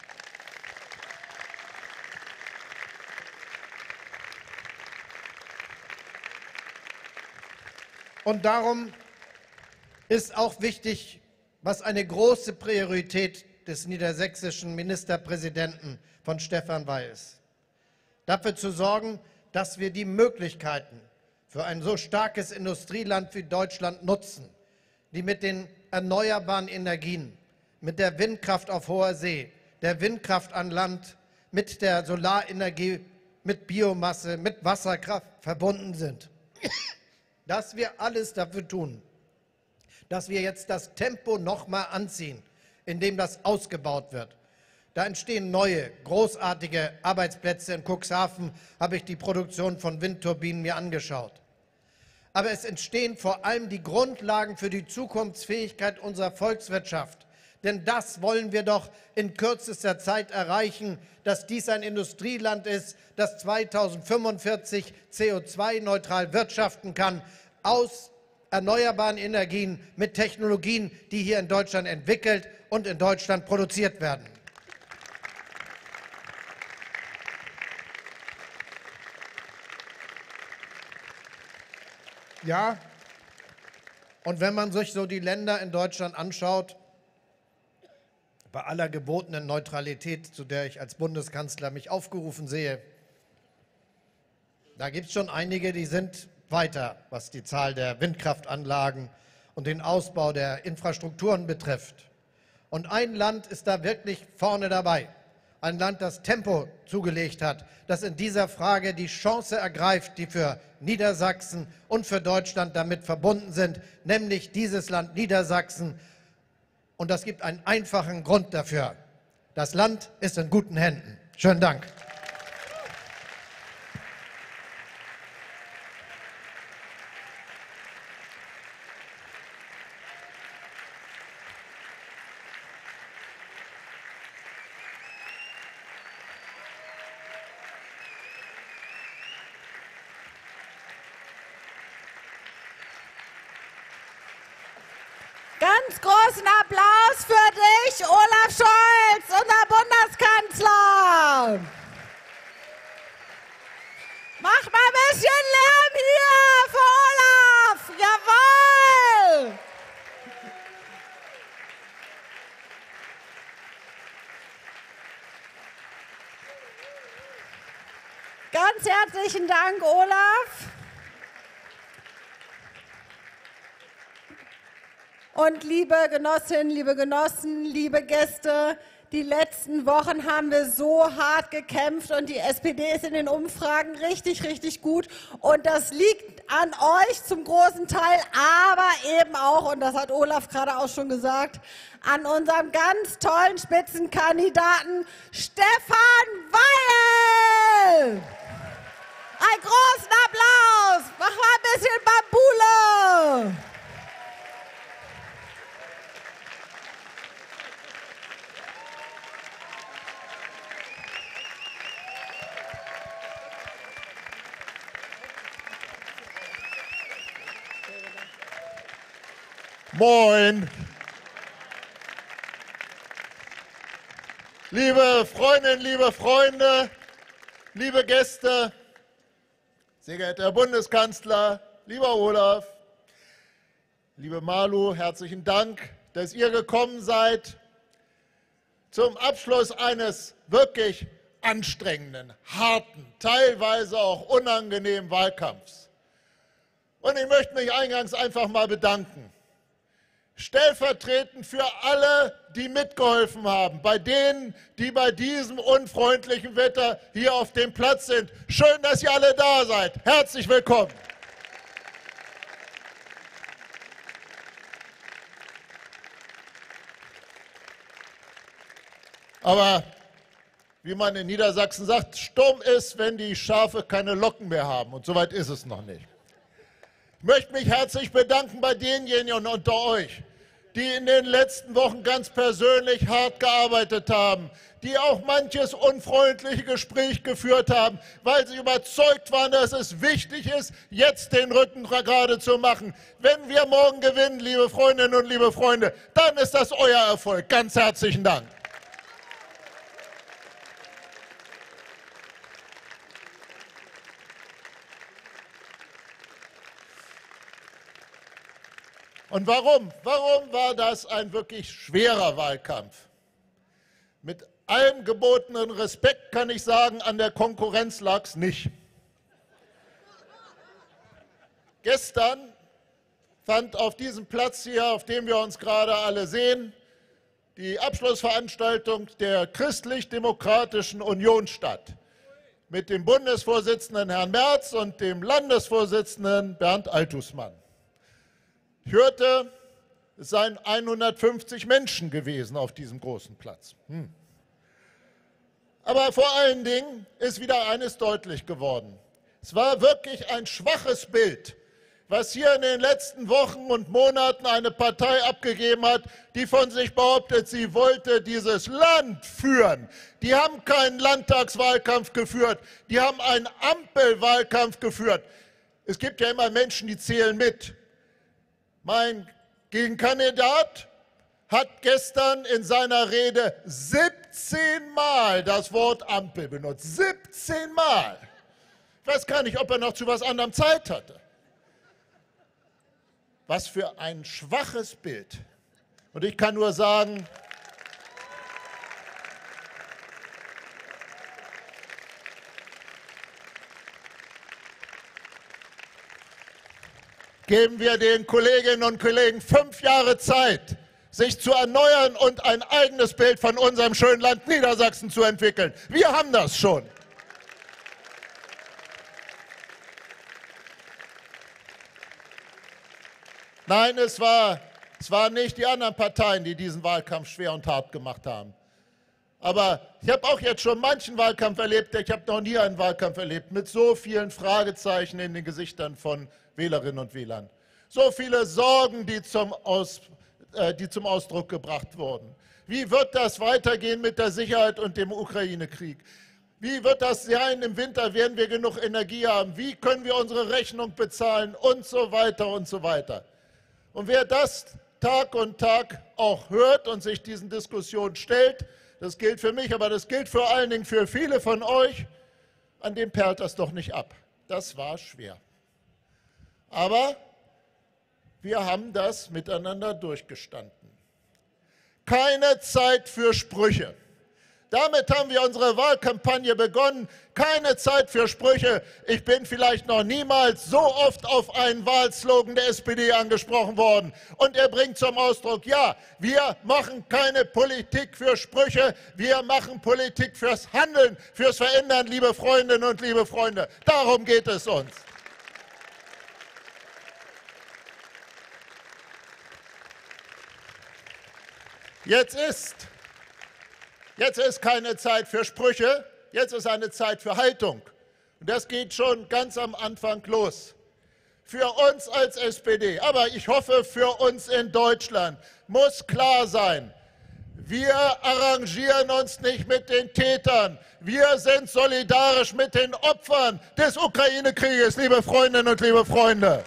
Und darum ist auch wichtig, was eine große Priorität des niedersächsischen Ministerpräsidenten von Stefan Weil ist. Dafür zu sorgen, dass wir die Möglichkeiten für ein so starkes Industrieland wie Deutschland nutzen, die mit den erneuerbaren Energien, mit der Windkraft auf hoher See, der Windkraft an Land, mit der Solarenergie, mit Biomasse, mit Wasserkraft verbunden sind. Dass wir alles dafür tun, dass wir jetzt das Tempo noch mal anziehen, indem das ausgebaut wird. Da entstehen neue, großartige Arbeitsplätze. In Cuxhaven habe ich die Produktion von Windturbinen mir angeschaut. Aber es entstehen vor allem die Grundlagen für die Zukunftsfähigkeit unserer Volkswirtschaft. Denn das wollen wir doch in kürzester Zeit erreichen, dass dies ein Industrieland ist, das zweitausendfünfundvierzig C O zwei neutral wirtschaften kann, aus erneuerbaren Energien mit Technologien, die hier in Deutschland entwickelt und in Deutschland produziert werden. Ja, und wenn man sich so die Länder in Deutschland anschaut, bei aller gebotenen Neutralität, zu der ich als Bundeskanzler mich aufgerufen sehe, da gibt es schon einige, die sind weiter, was die Zahl der Windkraftanlagen und den Ausbau der Infrastrukturen betrifft. Und ein Land ist da wirklich vorne dabei. Ein Land, das Tempo zugelegt hat, das in dieser Frage die Chance ergreift, die für Niedersachsen und für Deutschland damit verbunden sind, nämlich dieses Land Niedersachsen. Und das gibt einen einfachen Grund dafür. Das Land ist in guten Händen. Schönen Dank. Ganz großen Applaus für dich, Olaf Scholz, unser Bundeskanzler. Macht mal ein bisschen Lärm hier für Olaf. Jawohl. Ganz herzlichen Dank, Olaf. Und liebe Genossinnen, liebe Genossen, liebe Gäste, die letzten Wochen haben wir so hart gekämpft und die S P D ist in den Umfragen richtig, richtig gut. Und das liegt an euch zum großen Teil, aber eben auch, und das hat Olaf gerade auch schon gesagt, an unserem ganz tollen Spitzenkandidaten Stefan Weil. Einen großen Applaus. Mach mal ein bisschen Bambule. Moin! Liebe Freundinnen, liebe Freunde, liebe Gäste, sehr geehrter Herr Bundeskanzler, lieber Olaf, liebe Malu, herzlichen Dank, dass ihr gekommen seid zum Abschluss eines wirklich anstrengenden, harten, teilweise auch unangenehmen Wahlkampfs. Und ich möchte mich eingangs einfach mal bedanken. Stellvertretend für alle, die mitgeholfen haben, bei denen, die bei diesem unfreundlichen Wetter hier auf dem Platz sind. Schön, dass ihr alle da seid. Herzlich willkommen. Aber wie man in Niedersachsen sagt, Sturm ist, wenn die Schafe keine Locken mehr haben. Und soweit ist es noch nicht. Ich möchte mich herzlich bedanken bei denjenigen unter euch, die in den letzten Wochen ganz persönlich hart gearbeitet haben, die auch manches unfreundliche Gespräch geführt haben, weil sie überzeugt waren, dass es wichtig ist, jetzt den Rücken gerade zu machen. Wenn wir morgen gewinnen, liebe Freundinnen und liebe Freunde, dann ist das euer Erfolg. Ganz herzlichen Dank. Und warum? Warum war das ein wirklich schwerer Wahlkampf? Mit allem gebotenen Respekt kann ich sagen, an der Konkurrenz lag es nicht. Gestern fand auf diesem Platz hier, auf dem wir uns gerade alle sehen, die Abschlussveranstaltung der Christlich-Demokratischen Union statt. Mit dem Bundesvorsitzenden Herrn Merz und dem Landesvorsitzenden Bernd Althusmann. Ich hörte, es seien hundertfünfzig Menschen gewesen auf diesem großen Platz. Hm. Aber vor allen Dingen ist wieder eines deutlich geworden. Es war wirklich ein schwaches Bild, was hier in den letzten Wochen und Monaten eine Partei abgegeben hat, die von sich behauptet, sie wollte dieses Land führen. Die haben keinen Landtagswahlkampf geführt, die haben einen Ampelwahlkampf geführt. Es gibt ja immer Menschen, die zählen mit. Mein Gegenkandidat hat gestern in seiner Rede siebzehn Mal das Wort Ampel benutzt. siebzehn Mal. Ich weiß gar nicht, ob er noch zu was anderem Zeit hatte. Was für ein schwaches Bild. Und ich kann nur sagen, geben wir den Kolleginnen und Kollegen fünf Jahre Zeit, sich zu erneuern und ein eigenes Bild von unserem schönen Land Niedersachsen zu entwickeln. Wir haben das schon. Nein, es war, es waren nicht die anderen Parteien, die diesen Wahlkampf schwer und hart gemacht haben. Aber ich habe auch jetzt schon manchen Wahlkampf erlebt, ich habe noch nie einen Wahlkampf erlebt, mit so vielen Fragezeichen in den Gesichtern von Wählerinnen und Wählern. So viele Sorgen, die zum, Aus, äh, die zum Ausdruck gebracht wurden. Wie wird das weitergehen mit der Sicherheit und dem Ukraine-Krieg? Wie wird das sein im Winter? Werden wir genug Energie haben? Wie können wir unsere Rechnung bezahlen? Und so weiter und so weiter. Und wer das Tag und Tag auch hört und sich diesen Diskussionen stellt, das gilt für mich, aber das gilt vor allen Dingen für viele von euch, an dem perlt das doch nicht ab. Das war schwer. Aber wir haben das miteinander durchgestanden. Keine Zeit für Sprüche. Damit haben wir unsere Wahlkampagne begonnen. Keine Zeit für Sprüche. Ich bin vielleicht noch niemals so oft auf einen Wahlslogan der S P D angesprochen worden. Und er bringt zum Ausdruck, ja, wir machen keine Politik für Sprüche, wir machen Politik fürs Handeln, fürs Verändern, liebe Freundinnen und liebe Freunde. Darum geht es uns. Jetzt ist, jetzt ist keine Zeit für Sprüche, jetzt ist eine Zeit für Haltung. Und das geht schon ganz am Anfang los. Für uns als S P D, aber ich hoffe für uns in Deutschland, muss klar sein, wir arrangieren uns nicht mit den Tätern. Wir sind solidarisch mit den Opfern des Ukraine-Krieges, liebe Freundinnen und liebe Freunde.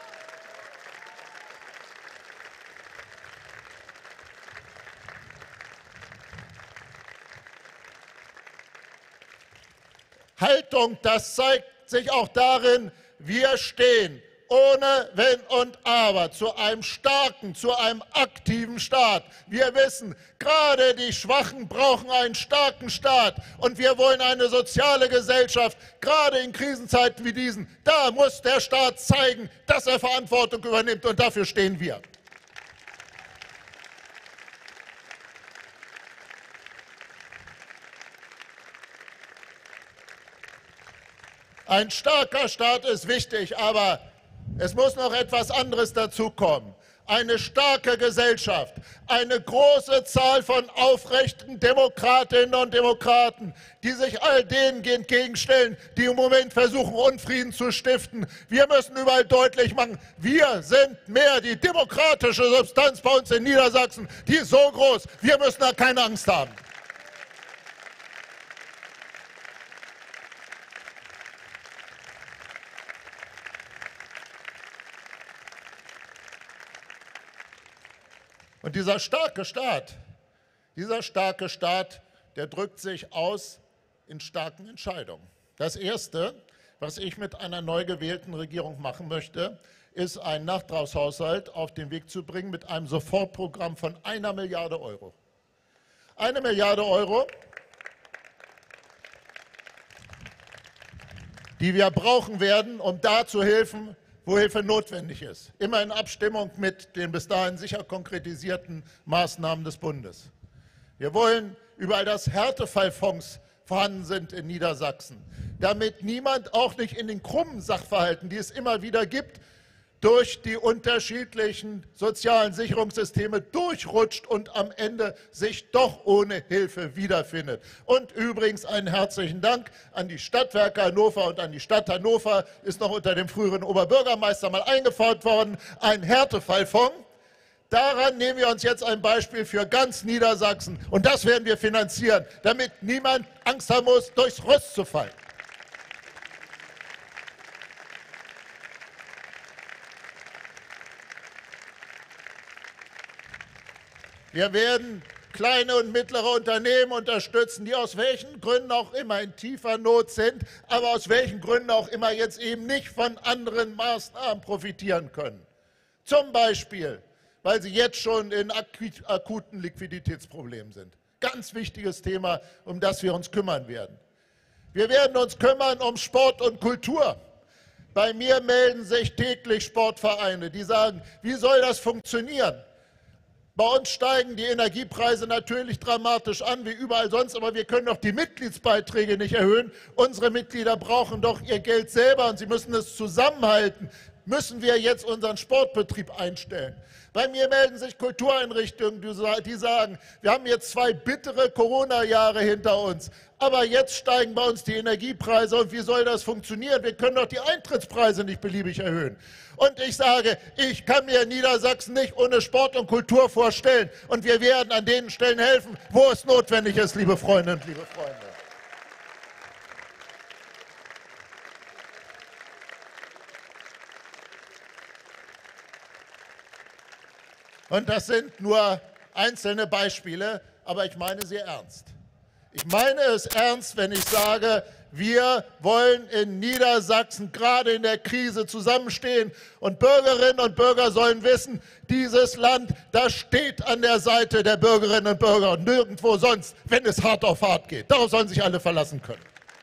Haltung, das zeigt sich auch darin, wir stehen ohne Wenn und Aber zu einem starken, zu einem aktiven Staat. Wir wissen, gerade die Schwachen brauchen einen starken Staat und wir wollen eine soziale Gesellschaft, gerade in Krisenzeiten wie diesen. Da muss der Staat zeigen, dass er Verantwortung übernimmt und dafür stehen wir. Ein starker Staat ist wichtig, aber es muss noch etwas anderes dazukommen. Eine starke Gesellschaft, eine große Zahl von aufrechten Demokratinnen und Demokraten, die sich all denen entgegenstellen, die im Moment versuchen, Unfrieden zu stiften. Wir müssen überall deutlich machen, wir sind mehr. Die demokratische Substanz bei uns in Niedersachsen, die ist so groß, wir müssen da keine Angst haben. Und dieser starke Staat, dieser starke Staat, der drückt sich aus in starken Entscheidungen. Das Erste, was ich mit einer neu gewählten Regierung machen möchte, ist einen Nachtragshaushalt auf den Weg zu bringen mit einem Sofortprogramm von einer Milliarde Euro. Eine Milliarde Euro, die wir brauchen werden, um da zu helfen, wo Hilfe notwendig ist. Immer in Abstimmung mit den bis dahin sicher konkretisierten Maßnahmen des Bundes. Wir wollen überall, dass Härtefallfonds vorhanden sind in Niedersachsen, damit niemand, auch nicht in den krummen Sachverhalten, die es immer wieder gibt, durch die unterschiedlichen sozialen Sicherungssysteme durchrutscht und am Ende sich doch ohne Hilfe wiederfindet. Und übrigens einen herzlichen Dank an die Stadtwerke Hannover und an die Stadt Hannover, ist noch unter dem früheren Oberbürgermeister mal eingefordert worden, ein Härtefallfonds. Daran nehmen wir uns jetzt ein Beispiel für ganz Niedersachsen und das werden wir finanzieren, damit niemand Angst haben muss, durchs Rost zu fallen. Wir werden kleine und mittlere Unternehmen unterstützen, die aus welchen Gründen auch immer in tiefer Not sind, aber aus welchen Gründen auch immer jetzt eben nicht von anderen Maßnahmen profitieren können. Zum Beispiel, weil sie jetzt schon in akuten Liquiditätsproblemen sind. Ganz wichtiges Thema, um das wir uns kümmern werden. Wir werden uns kümmern um Sport und Kultur. Bei mir melden sich täglich Sportvereine, die sagen, wie soll das funktionieren? Bei uns steigen die Energiepreise natürlich dramatisch an, wie überall sonst, aber wir können doch die Mitgliedsbeiträge nicht erhöhen. Unsere Mitglieder brauchen doch ihr Geld selber und sie müssen es zusammenhalten. Müssen wir jetzt unseren Sportbetrieb einstellen? Bei mir melden sich Kultureinrichtungen, die sagen, wir haben jetzt zwei bittere Corona-Jahre hinter uns, aber jetzt steigen bei uns die Energiepreise und wie soll das funktionieren? Wir können doch die Eintrittspreise nicht beliebig erhöhen. Und ich sage, ich kann mir Niedersachsen nicht ohne Sport und Kultur vorstellen und wir werden an den Stellen helfen, wo es notwendig ist, liebe Freundinnen und liebe Freunde. Und das sind nur einzelne Beispiele, aber ich meine sie ernst. Ich meine es ernst, wenn ich sage, wir wollen in Niedersachsen gerade in der Krise zusammenstehen und Bürgerinnen und Bürger sollen wissen, dieses Land, das steht an der Seite der Bürgerinnen und Bürger und nirgendwo sonst, wenn es hart auf hart geht. Darauf sollen sich alle verlassen können.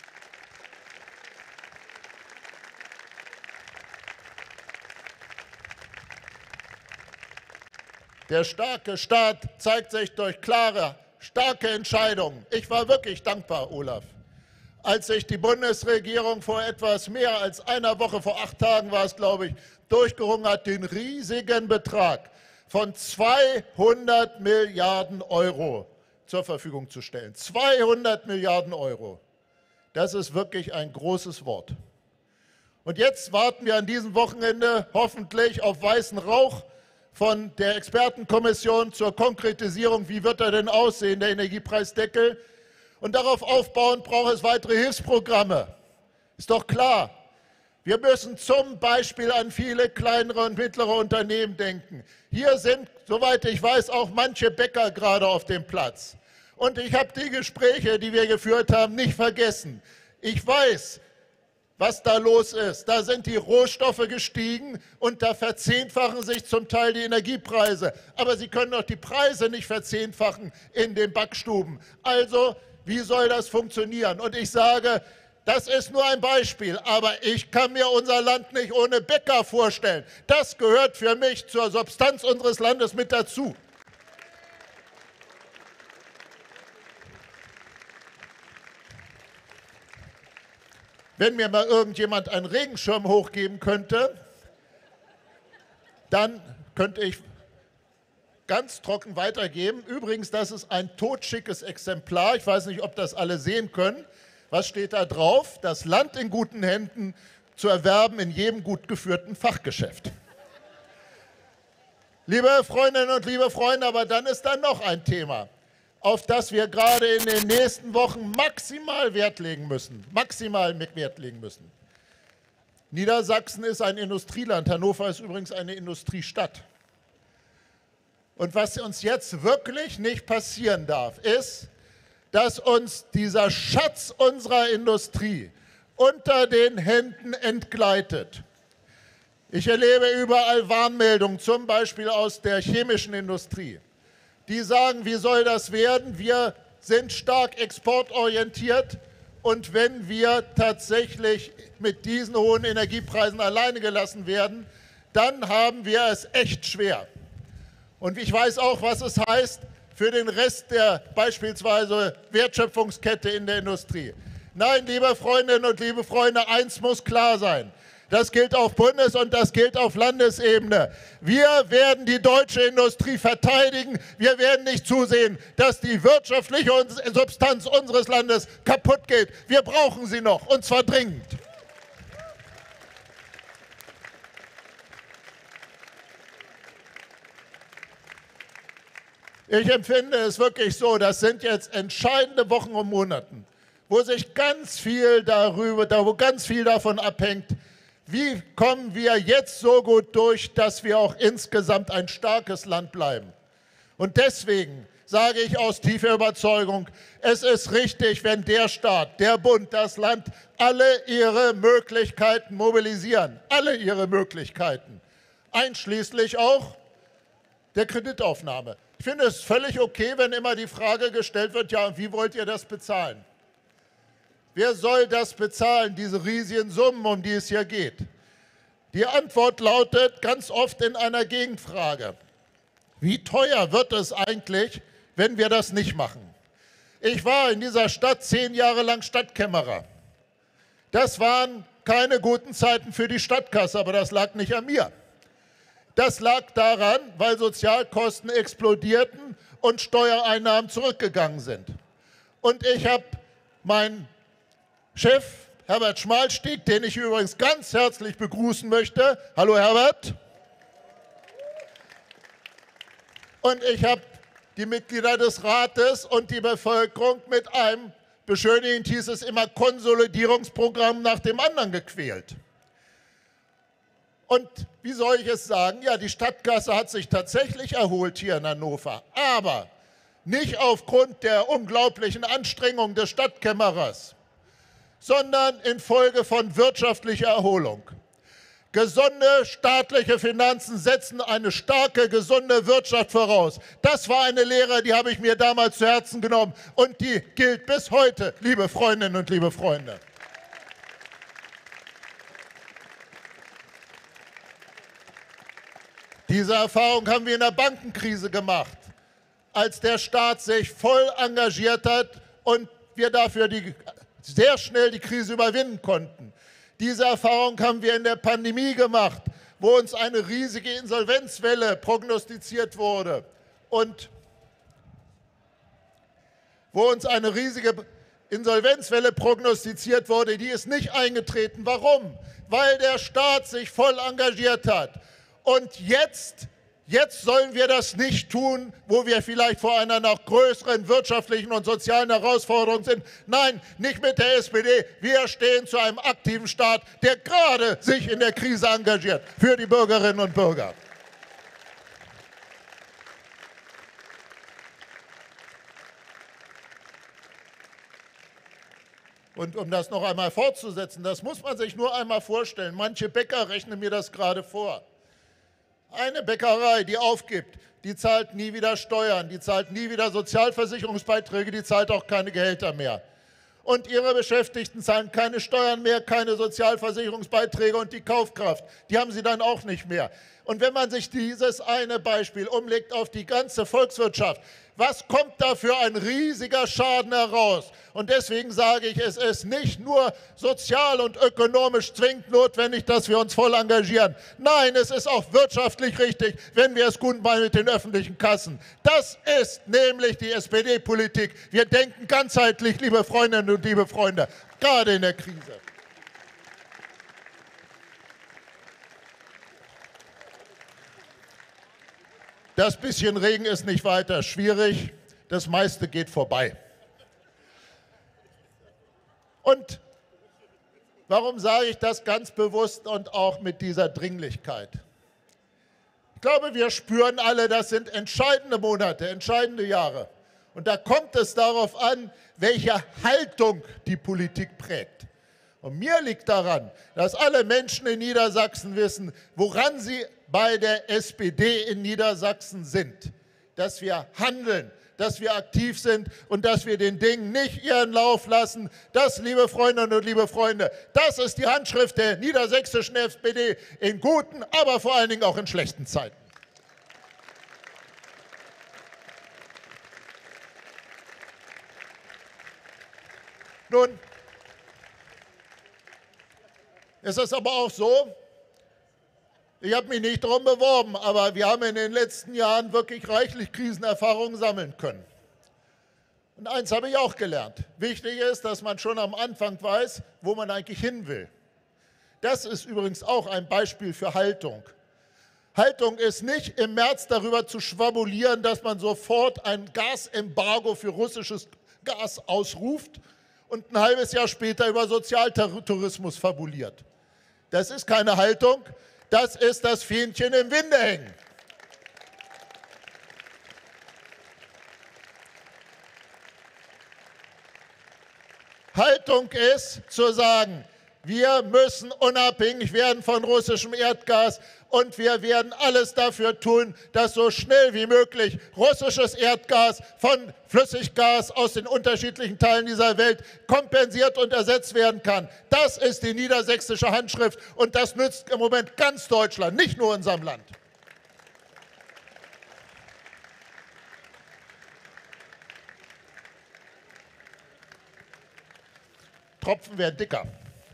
Der starke Staat zeigt sich durch klare, starke Entscheidungen. Ich war wirklich dankbar, Olaf, als sich die Bundesregierung vor etwas mehr als einer Woche, vor acht Tagen war es, glaube ich, durchgerungen hat, den riesigen Betrag von zweihundert Milliarden Euro zur Verfügung zu stellen. zweihundert Milliarden Euro. Das ist wirklich ein großes Wort. Und jetzt warten wir an diesem Wochenende hoffentlich auf weißen Rauch von der Expertenkommission zur Konkretisierung, wie wird er denn aussehen, der Energiepreisdeckel. Und darauf aufbauend braucht es weitere Hilfsprogramme. Ist doch klar. Wir müssen zum Beispiel an viele kleinere und mittlere Unternehmen denken. Hier sind, soweit ich weiß, auch manche Bäcker gerade auf dem Platz. Und ich habe die Gespräche, die wir geführt haben, nicht vergessen. Ich weiß, was da los ist. Da sind die Rohstoffe gestiegen und da verzehnfachen sich zum Teil die Energiepreise. Aber Sie können doch die Preise nicht verzehnfachen in den Backstuben. Also, wie soll das funktionieren? Und ich sage, das ist nur ein Beispiel, aber ich kann mir unser Land nicht ohne Bäcker vorstellen. Das gehört für mich zur Substanz unseres Landes mit dazu. Wenn mir mal irgendjemand einen Regenschirm hochgeben könnte, dann könnte ich ganz trocken weitergeben. Übrigens, das ist ein totschickes Exemplar. Ich weiß nicht, ob das alle sehen können. Was steht da drauf? Das Land in guten Händen zu erwerben in jedem gut geführten Fachgeschäft. Liebe Freundinnen und liebe Freunde, aber dann ist da noch ein Thema, auf das wir gerade in den nächsten Wochen maximal Wert legen müssen. Maximal Wert legen müssen. Niedersachsen ist ein Industrieland. Hannover ist übrigens eine Industriestadt. Und was uns jetzt wirklich nicht passieren darf, ist, dass uns dieser Schatz unserer Industrie unter den Händen entgleitet. Ich erlebe überall Warnmeldungen, zum Beispiel aus der chemischen Industrie. Die sagen, wie soll das werden? Wir sind stark exportorientiert und wenn wir tatsächlich mit diesen hohen Energiepreisen alleine gelassen werden, dann haben wir es echt schwer. Und ich weiß auch, was es heißt für den Rest der beispielsweise Wertschöpfungskette in der Industrie. Nein, liebe Freundinnen und liebe Freunde, eins muss klar sein. Das gilt auf Bundes- und das gilt auf Landesebene. Wir werden die deutsche Industrie verteidigen. Wir werden nicht zusehen, dass die wirtschaftliche Substanz unseres Landes kaputt geht. Wir brauchen sie noch, und zwar dringend. Ich empfinde es wirklich so, das sind jetzt entscheidende Wochen und Monate, wo sich ganz viel darüber, wo ganz viel davon abhängt, wie kommen wir jetzt so gut durch, dass wir auch insgesamt ein starkes Land bleiben. Und deswegen sage ich aus tiefer Überzeugung, es ist richtig, wenn der Staat, der Bund, das Land alle ihre Möglichkeiten mobilisieren, alle ihre Möglichkeiten, einschließlich auch der Kreditaufnahme. Ich finde es völlig okay, wenn immer die Frage gestellt wird, ja, wie wollt ihr das bezahlen? Wer soll das bezahlen, diese riesigen Summen, um die es hier geht? Die Antwort lautet ganz oft in einer Gegenfrage. Wie teuer wird es eigentlich, wenn wir das nicht machen? Ich war in dieser Stadt zehn Jahre lang Stadtkämmerer. Das waren keine guten Zeiten für die Stadtkasse, aber das lag nicht an mir. Das lag daran, weil Sozialkosten explodierten und Steuereinnahmen zurückgegangen sind. Und ich habe meinen Chef, Herbert Schmalstieg, den ich übrigens ganz herzlich begrüßen möchte. Hallo Herbert. Und ich habe die Mitglieder des Rates und die Bevölkerung mit einem, beschönigend hieß es immer, Konsolidierungsprogramm nach dem anderen gequält. Und wie soll ich es sagen? Ja, die Stadtkasse hat sich tatsächlich erholt hier in Hannover, aber nicht aufgrund der unglaublichen Anstrengung des Stadtkämmerers, sondern infolge von wirtschaftlicher Erholung. Gesunde staatliche Finanzen setzen eine starke, gesunde Wirtschaft voraus. Das war eine Lehre, die habe ich mir damals zu Herzen genommen und die gilt bis heute, liebe Freundinnen und liebe Freunde. Diese Erfahrung haben wir in der Bankenkrise gemacht, als der Staat sich voll engagiert hat und wir dafür die, sehr schnell die Krise überwinden konnten. Diese Erfahrung haben wir in der Pandemie gemacht, wo uns eine riesige Insolvenzwelle prognostiziert wurde und wo uns eine riesige Insolvenzwelle prognostiziert wurde, die ist nicht eingetreten. Warum? Weil der Staat sich voll engagiert hat. Und jetzt, jetzt sollen wir das nicht tun, wo wir vielleicht vor einer noch größeren wirtschaftlichen und sozialen Herausforderung sind. Nein, nicht mit der S P D. Wir stehen zu einem aktiven Staat, der gerade sich in der Krise engagiert, für die Bürgerinnen und Bürger. Und um das noch einmal fortzusetzen, das muss man sich nur einmal vorstellen. Manche Bäcker rechnen mir das gerade vor. Eine Bäckerei, die aufgibt, die zahlt nie wieder Steuern, die zahlt nie wieder Sozialversicherungsbeiträge, die zahlt auch keine Gehälter mehr. Und ihre Beschäftigten zahlen keine Steuern mehr, keine Sozialversicherungsbeiträge und die Kaufkraft, die haben sie dann auch nicht mehr. Und wenn man sich dieses eine Beispiel umlegt auf die ganze Volkswirtschaft, was kommt da für ein riesiger Schaden heraus? Und deswegen sage ich, es ist nicht nur sozial und ökonomisch zwingend notwendig, dass wir uns voll engagieren. Nein, es ist auch wirtschaftlich richtig, wenn wir es gut meinen mit den öffentlichen Kassen. Das ist nämlich die S P D-Politik. Wir denken ganzheitlich, liebe Freundinnen und liebe Freunde, gerade in der Krise. Das bisschen Regen ist nicht weiter schwierig, das meiste geht vorbei. Und warum sage ich das ganz bewusst und auch mit dieser Dringlichkeit? Ich glaube, wir spüren alle, das sind entscheidende Monate, entscheidende Jahre. Und da kommt es darauf an, welche Haltung die Politik prägt. Und mir liegt daran, dass alle Menschen in Niedersachsen wissen, woran sie bei der S P D in Niedersachsen sind. Dass wir handeln, dass wir aktiv sind und dass wir den Dingen nicht ihren Lauf lassen. Das, liebe Freundinnen und liebe Freunde, das ist die Handschrift der niedersächsischen S P D in guten, aber vor allen Dingen auch in schlechten Zeiten. Nun, Es ist aber auch so, ich habe mich nicht darum beworben, aber wir haben in den letzten Jahren wirklich reichlich Krisenerfahrungen sammeln können. Und eins habe ich auch gelernt. Wichtig ist, dass man schon am Anfang weiß, wo man eigentlich hin will. Das ist übrigens auch ein Beispiel für Haltung. Haltung ist nicht, im März darüber zu schwabulieren, dass man sofort ein Gasembargo für russisches Gas ausruft und ein halbes Jahr später über Sozialtourismus fabuliert. Das ist keine Haltung, das ist das Fähnchen im Winde hängen. Haltung ist zu sagen, wir müssen unabhängig werden von russischem Erdgas und wir werden alles dafür tun, dass so schnell wie möglich russisches Erdgas von Flüssiggas aus den unterschiedlichen Teilen dieser Welt kompensiert und ersetzt werden kann. Das ist die niedersächsische Handschrift und das nützt im Moment ganz Deutschland, nicht nur unserem Land. Tropfen werden dicker.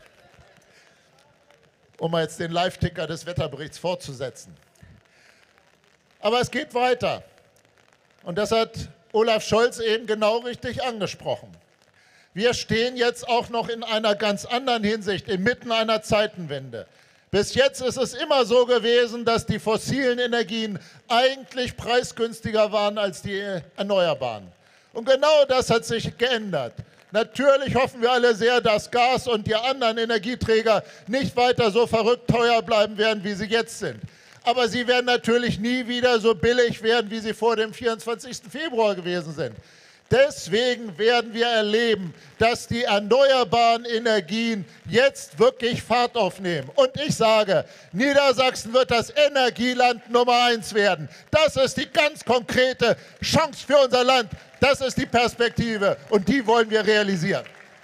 Um mal jetzt den Live-Ticker des Wetterberichts fortzusetzen. Aber es geht weiter. Und das hat Olaf Scholz eben genau richtig angesprochen. Wir stehen jetzt auch noch in einer ganz anderen Hinsicht, inmitten einer Zeitenwende. Bis jetzt ist es immer so gewesen, dass die fossilen Energien eigentlich preisgünstiger waren als die erneuerbaren. Und genau das hat sich geändert. Natürlich hoffen wir alle sehr, dass Gas und die anderen Energieträger nicht weiter so verrückt teuer bleiben werden, wie sie jetzt sind. Aber sie werden natürlich nie wieder so billig werden, wie sie vor dem vierundzwanzigsten Februar gewesen sind. Deswegen werden wir erleben, dass die erneuerbaren Energien jetzt wirklich Fahrt aufnehmen. Und ich sage, Niedersachsen wird das Energieland Nummer eins werden. Das ist die ganz konkrete Chance für unser Land. Das ist die Perspektive und die wollen wir realisieren.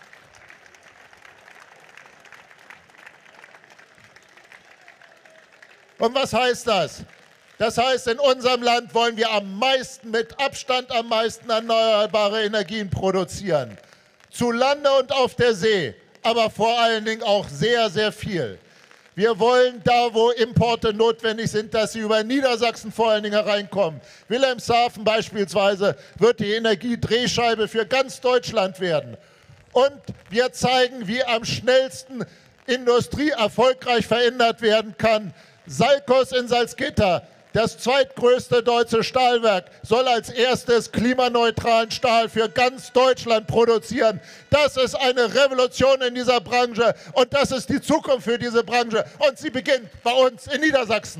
Und was heißt das? Das heißt, in unserem Land wollen wir am meisten, mit Abstand am meisten erneuerbare Energien produzieren. Zu Lande und auf der See, aber vor allen Dingen auch sehr, sehr viel. Wir wollen da, wo Importe notwendig sind, dass sie über Niedersachsen vor allen Dingen hereinkommen. Wilhelmshaven beispielsweise wird die Energiedrehscheibe für ganz Deutschland werden. Und wir zeigen, wie am schnellsten Industrie erfolgreich verändert werden kann. Salzkos in Salzgitter, das zweitgrößte deutsche Stahlwerk, soll als erstes klimaneutralen Stahl für ganz Deutschland produzieren. Das ist eine Revolution in dieser Branche und das ist die Zukunft für diese Branche. Und sie beginnt bei uns in Niedersachsen.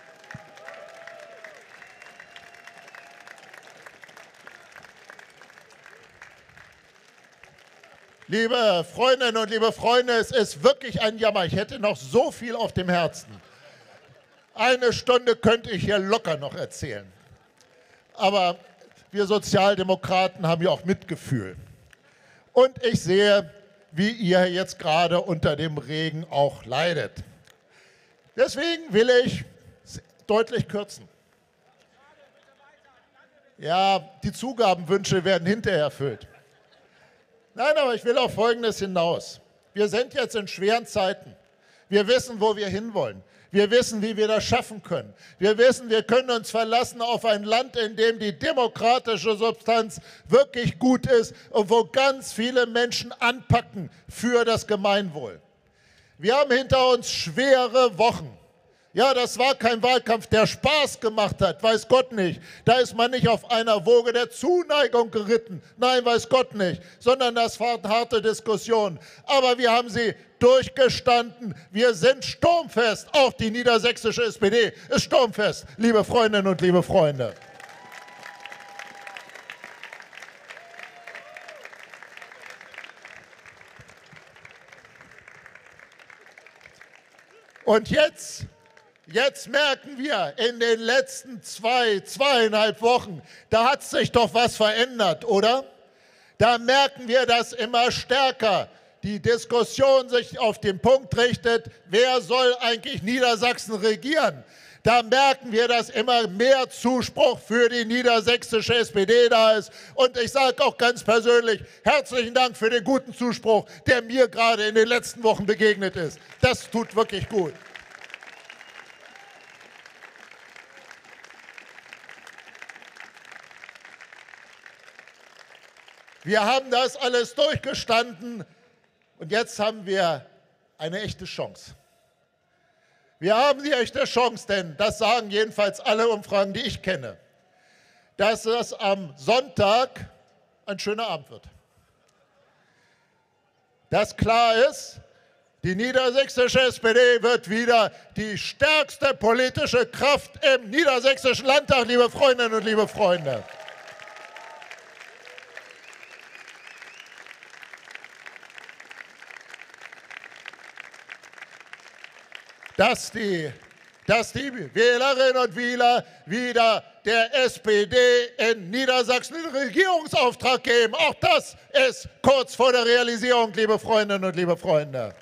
Liebe Freundinnen und liebe Freunde, es ist wirklich ein Jammer. Ich hätte noch so viel auf dem Herzen. Eine Stunde könnte ich hier locker noch erzählen. Aber wir Sozialdemokraten haben ja auch Mitgefühl. Und ich sehe, wie ihr jetzt gerade unter dem Regen auch leidet. Deswegen will ich deutlich kürzen. Ja, die Zugabenwünsche werden hinterher erfüllt. Nein, aber ich will auf Folgendes hinaus. Wir sind jetzt in schweren Zeiten. Wir wissen, wo wir hinwollen. Wir wissen, wie wir das schaffen können. Wir wissen, wir können uns verlassen auf ein Land, in dem die demokratische Substanz wirklich gut ist und wo ganz viele Menschen anpacken für das Gemeinwohl. Wir haben hinter uns schwere Wochen. Ja, das war kein Wahlkampf, der Spaß gemacht hat, weiß Gott nicht. Da ist man nicht auf einer Woge der Zuneigung geritten, nein, weiß Gott nicht, sondern das waren harte Diskussionen. Aber wir haben sie durchgestanden. Wir sind sturmfest. Auch die niedersächsische S P D ist sturmfest, liebe Freundinnen und liebe Freunde. Und jetzt... Jetzt merken wir, in den letzten zwei, zweieinhalb Wochen, da hat sich doch was verändert, oder? Da merken wir, dass immer stärker die Diskussion sich auf den Punkt richtet, wer soll eigentlich Niedersachsen regieren? Da merken wir, dass immer mehr Zuspruch für die niedersächsische S P D da ist. Und ich sage auch ganz persönlich, herzlichen Dank für den guten Zuspruch, der mir gerade in den letzten Wochen begegnet ist. Das tut wirklich gut. Wir haben das alles durchgestanden und jetzt haben wir eine echte Chance. Wir haben die echte Chance, denn das sagen jedenfalls alle Umfragen, die ich kenne, dass es am Sonntag ein schöner Abend wird. Dass klar ist, die niedersächsische S P D wird wieder die stärkste politische Kraft im niedersächsischen Landtag, liebe Freundinnen und liebe Freunde. Dass die, dass die Wählerinnen und Wähler wieder der S P D in Niedersachsen den Regierungsauftrag geben. Auch das ist kurz vor der Realisierung, liebe Freundinnen und liebe Freunde.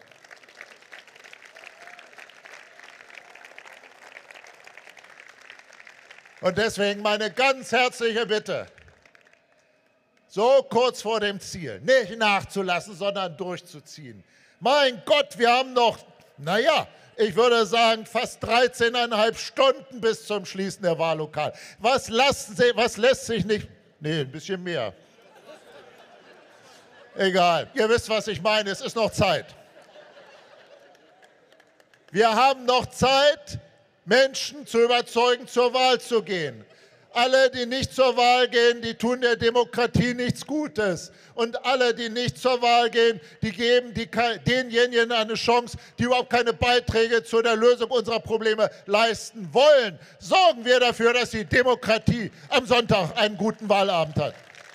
Und deswegen meine ganz herzliche Bitte, so kurz vor dem Ziel, nicht nachzulassen, sondern durchzuziehen. Mein Gott, wir haben noch, naja, ich würde sagen, fast dreizehneinhalb Stunden bis zum Schließen der Wahllokale. Was, lassen Sie, was lässt sich nicht... Nee, ein bisschen mehr. Egal, ihr wisst, was ich meine, es ist noch Zeit. Wir haben noch Zeit, Menschen zu überzeugen, zur Wahl zu gehen. Alle, die nicht zur Wahl gehen, die tun der Demokratie nichts Gutes. Und alle, die nicht zur Wahl gehen, die geben die, denjenigen eine Chance, die überhaupt keine Beiträge zu der Lösung unserer Probleme leisten wollen. Sorgen wir dafür, dass die Demokratie am Sonntag einen guten Wahlabend hat.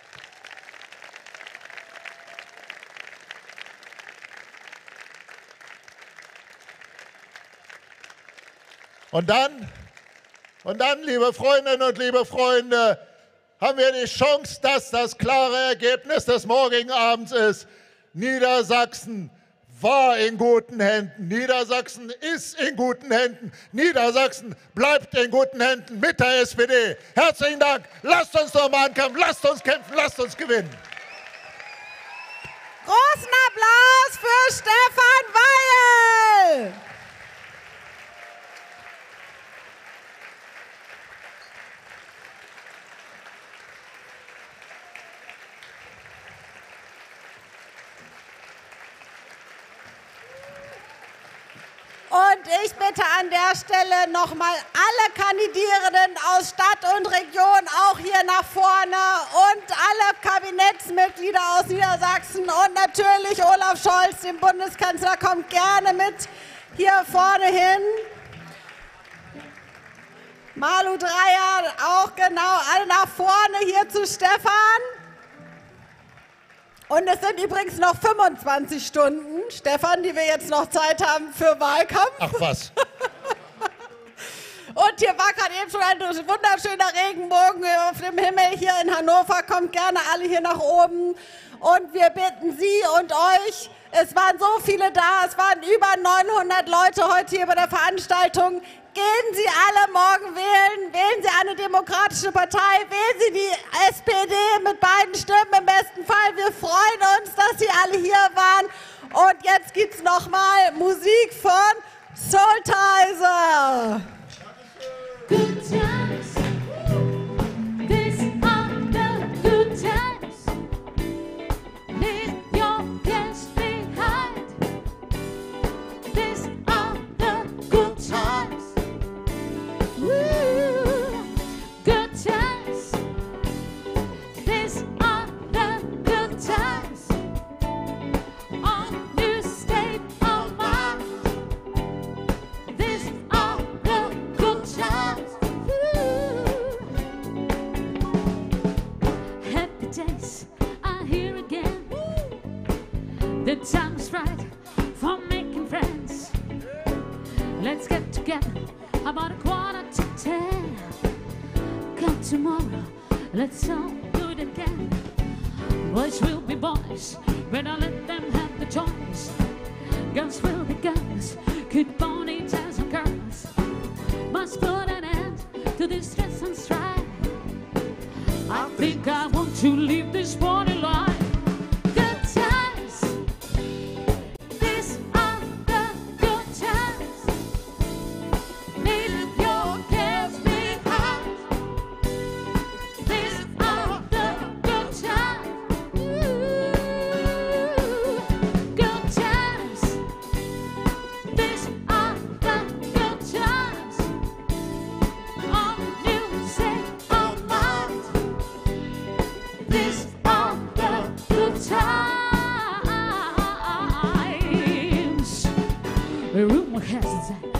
Und dann... Und dann, liebe Freundinnen und liebe Freunde, haben wir die Chance, dass das klare Ergebnis des morgigen Abends ist. Niedersachsen war in guten Händen. Niedersachsen ist in guten Händen. Niedersachsen bleibt in guten Händen mit der S P D. Herzlichen Dank. Lasst uns nochmal ankämpfen. Lasst uns kämpfen. Lasst uns gewinnen. Großen Applaus für Stefan Weil. Und ich bitte an der Stelle nochmal alle Kandidierenden aus Stadt und Region auch hier nach vorne und alle Kabinettsmitglieder aus Niedersachsen und natürlich Olaf Scholz, den Bundeskanzler, kommt gerne mit hier vorne hin. Malu Dreyer auch genau, alle nach vorne hier zu Stefan. Und es sind übrigens noch fünfundzwanzig Stunden, Stefan, die wir jetzt noch Zeit haben für Wahlkampf. Ach was. Und hier war gerade eben schon ein wunderschöner Regenbogen auf dem Himmel hier in Hannover. Kommt gerne alle hier nach oben. Und wir bitten Sie und euch, es waren so viele da, es waren über neunhundert Leute heute hier bei der Veranstaltung. Gehen Sie alle morgen wählen, wählen Sie eine demokratische Partei, wählen Sie die S P D mit beiden Stimmen im besten Fall. Wir freuen uns, dass Sie alle hier waren. Und jetzt gibt es nochmal Musik von Soultizer. Good times, these are the good times. Leave your cares behind. These are the good times. Woo. Good times, these are the good times. On new state of mind. These are the good times. Happy days are here again. The time's right for making friends. Let's get together about a quarter to ten. Come tomorrow, let's all do it again. Boys will be boys, better let them have the choice. Girls will be girls, good ponytails and girls. But must put an end to this stress and strife. I think I want to live this morning life. Good times, these are the good times. Leave your cares behind. These are the good times. Ooh, good times. These are the good times. All music, all mind. These are the good times. A rumor has it that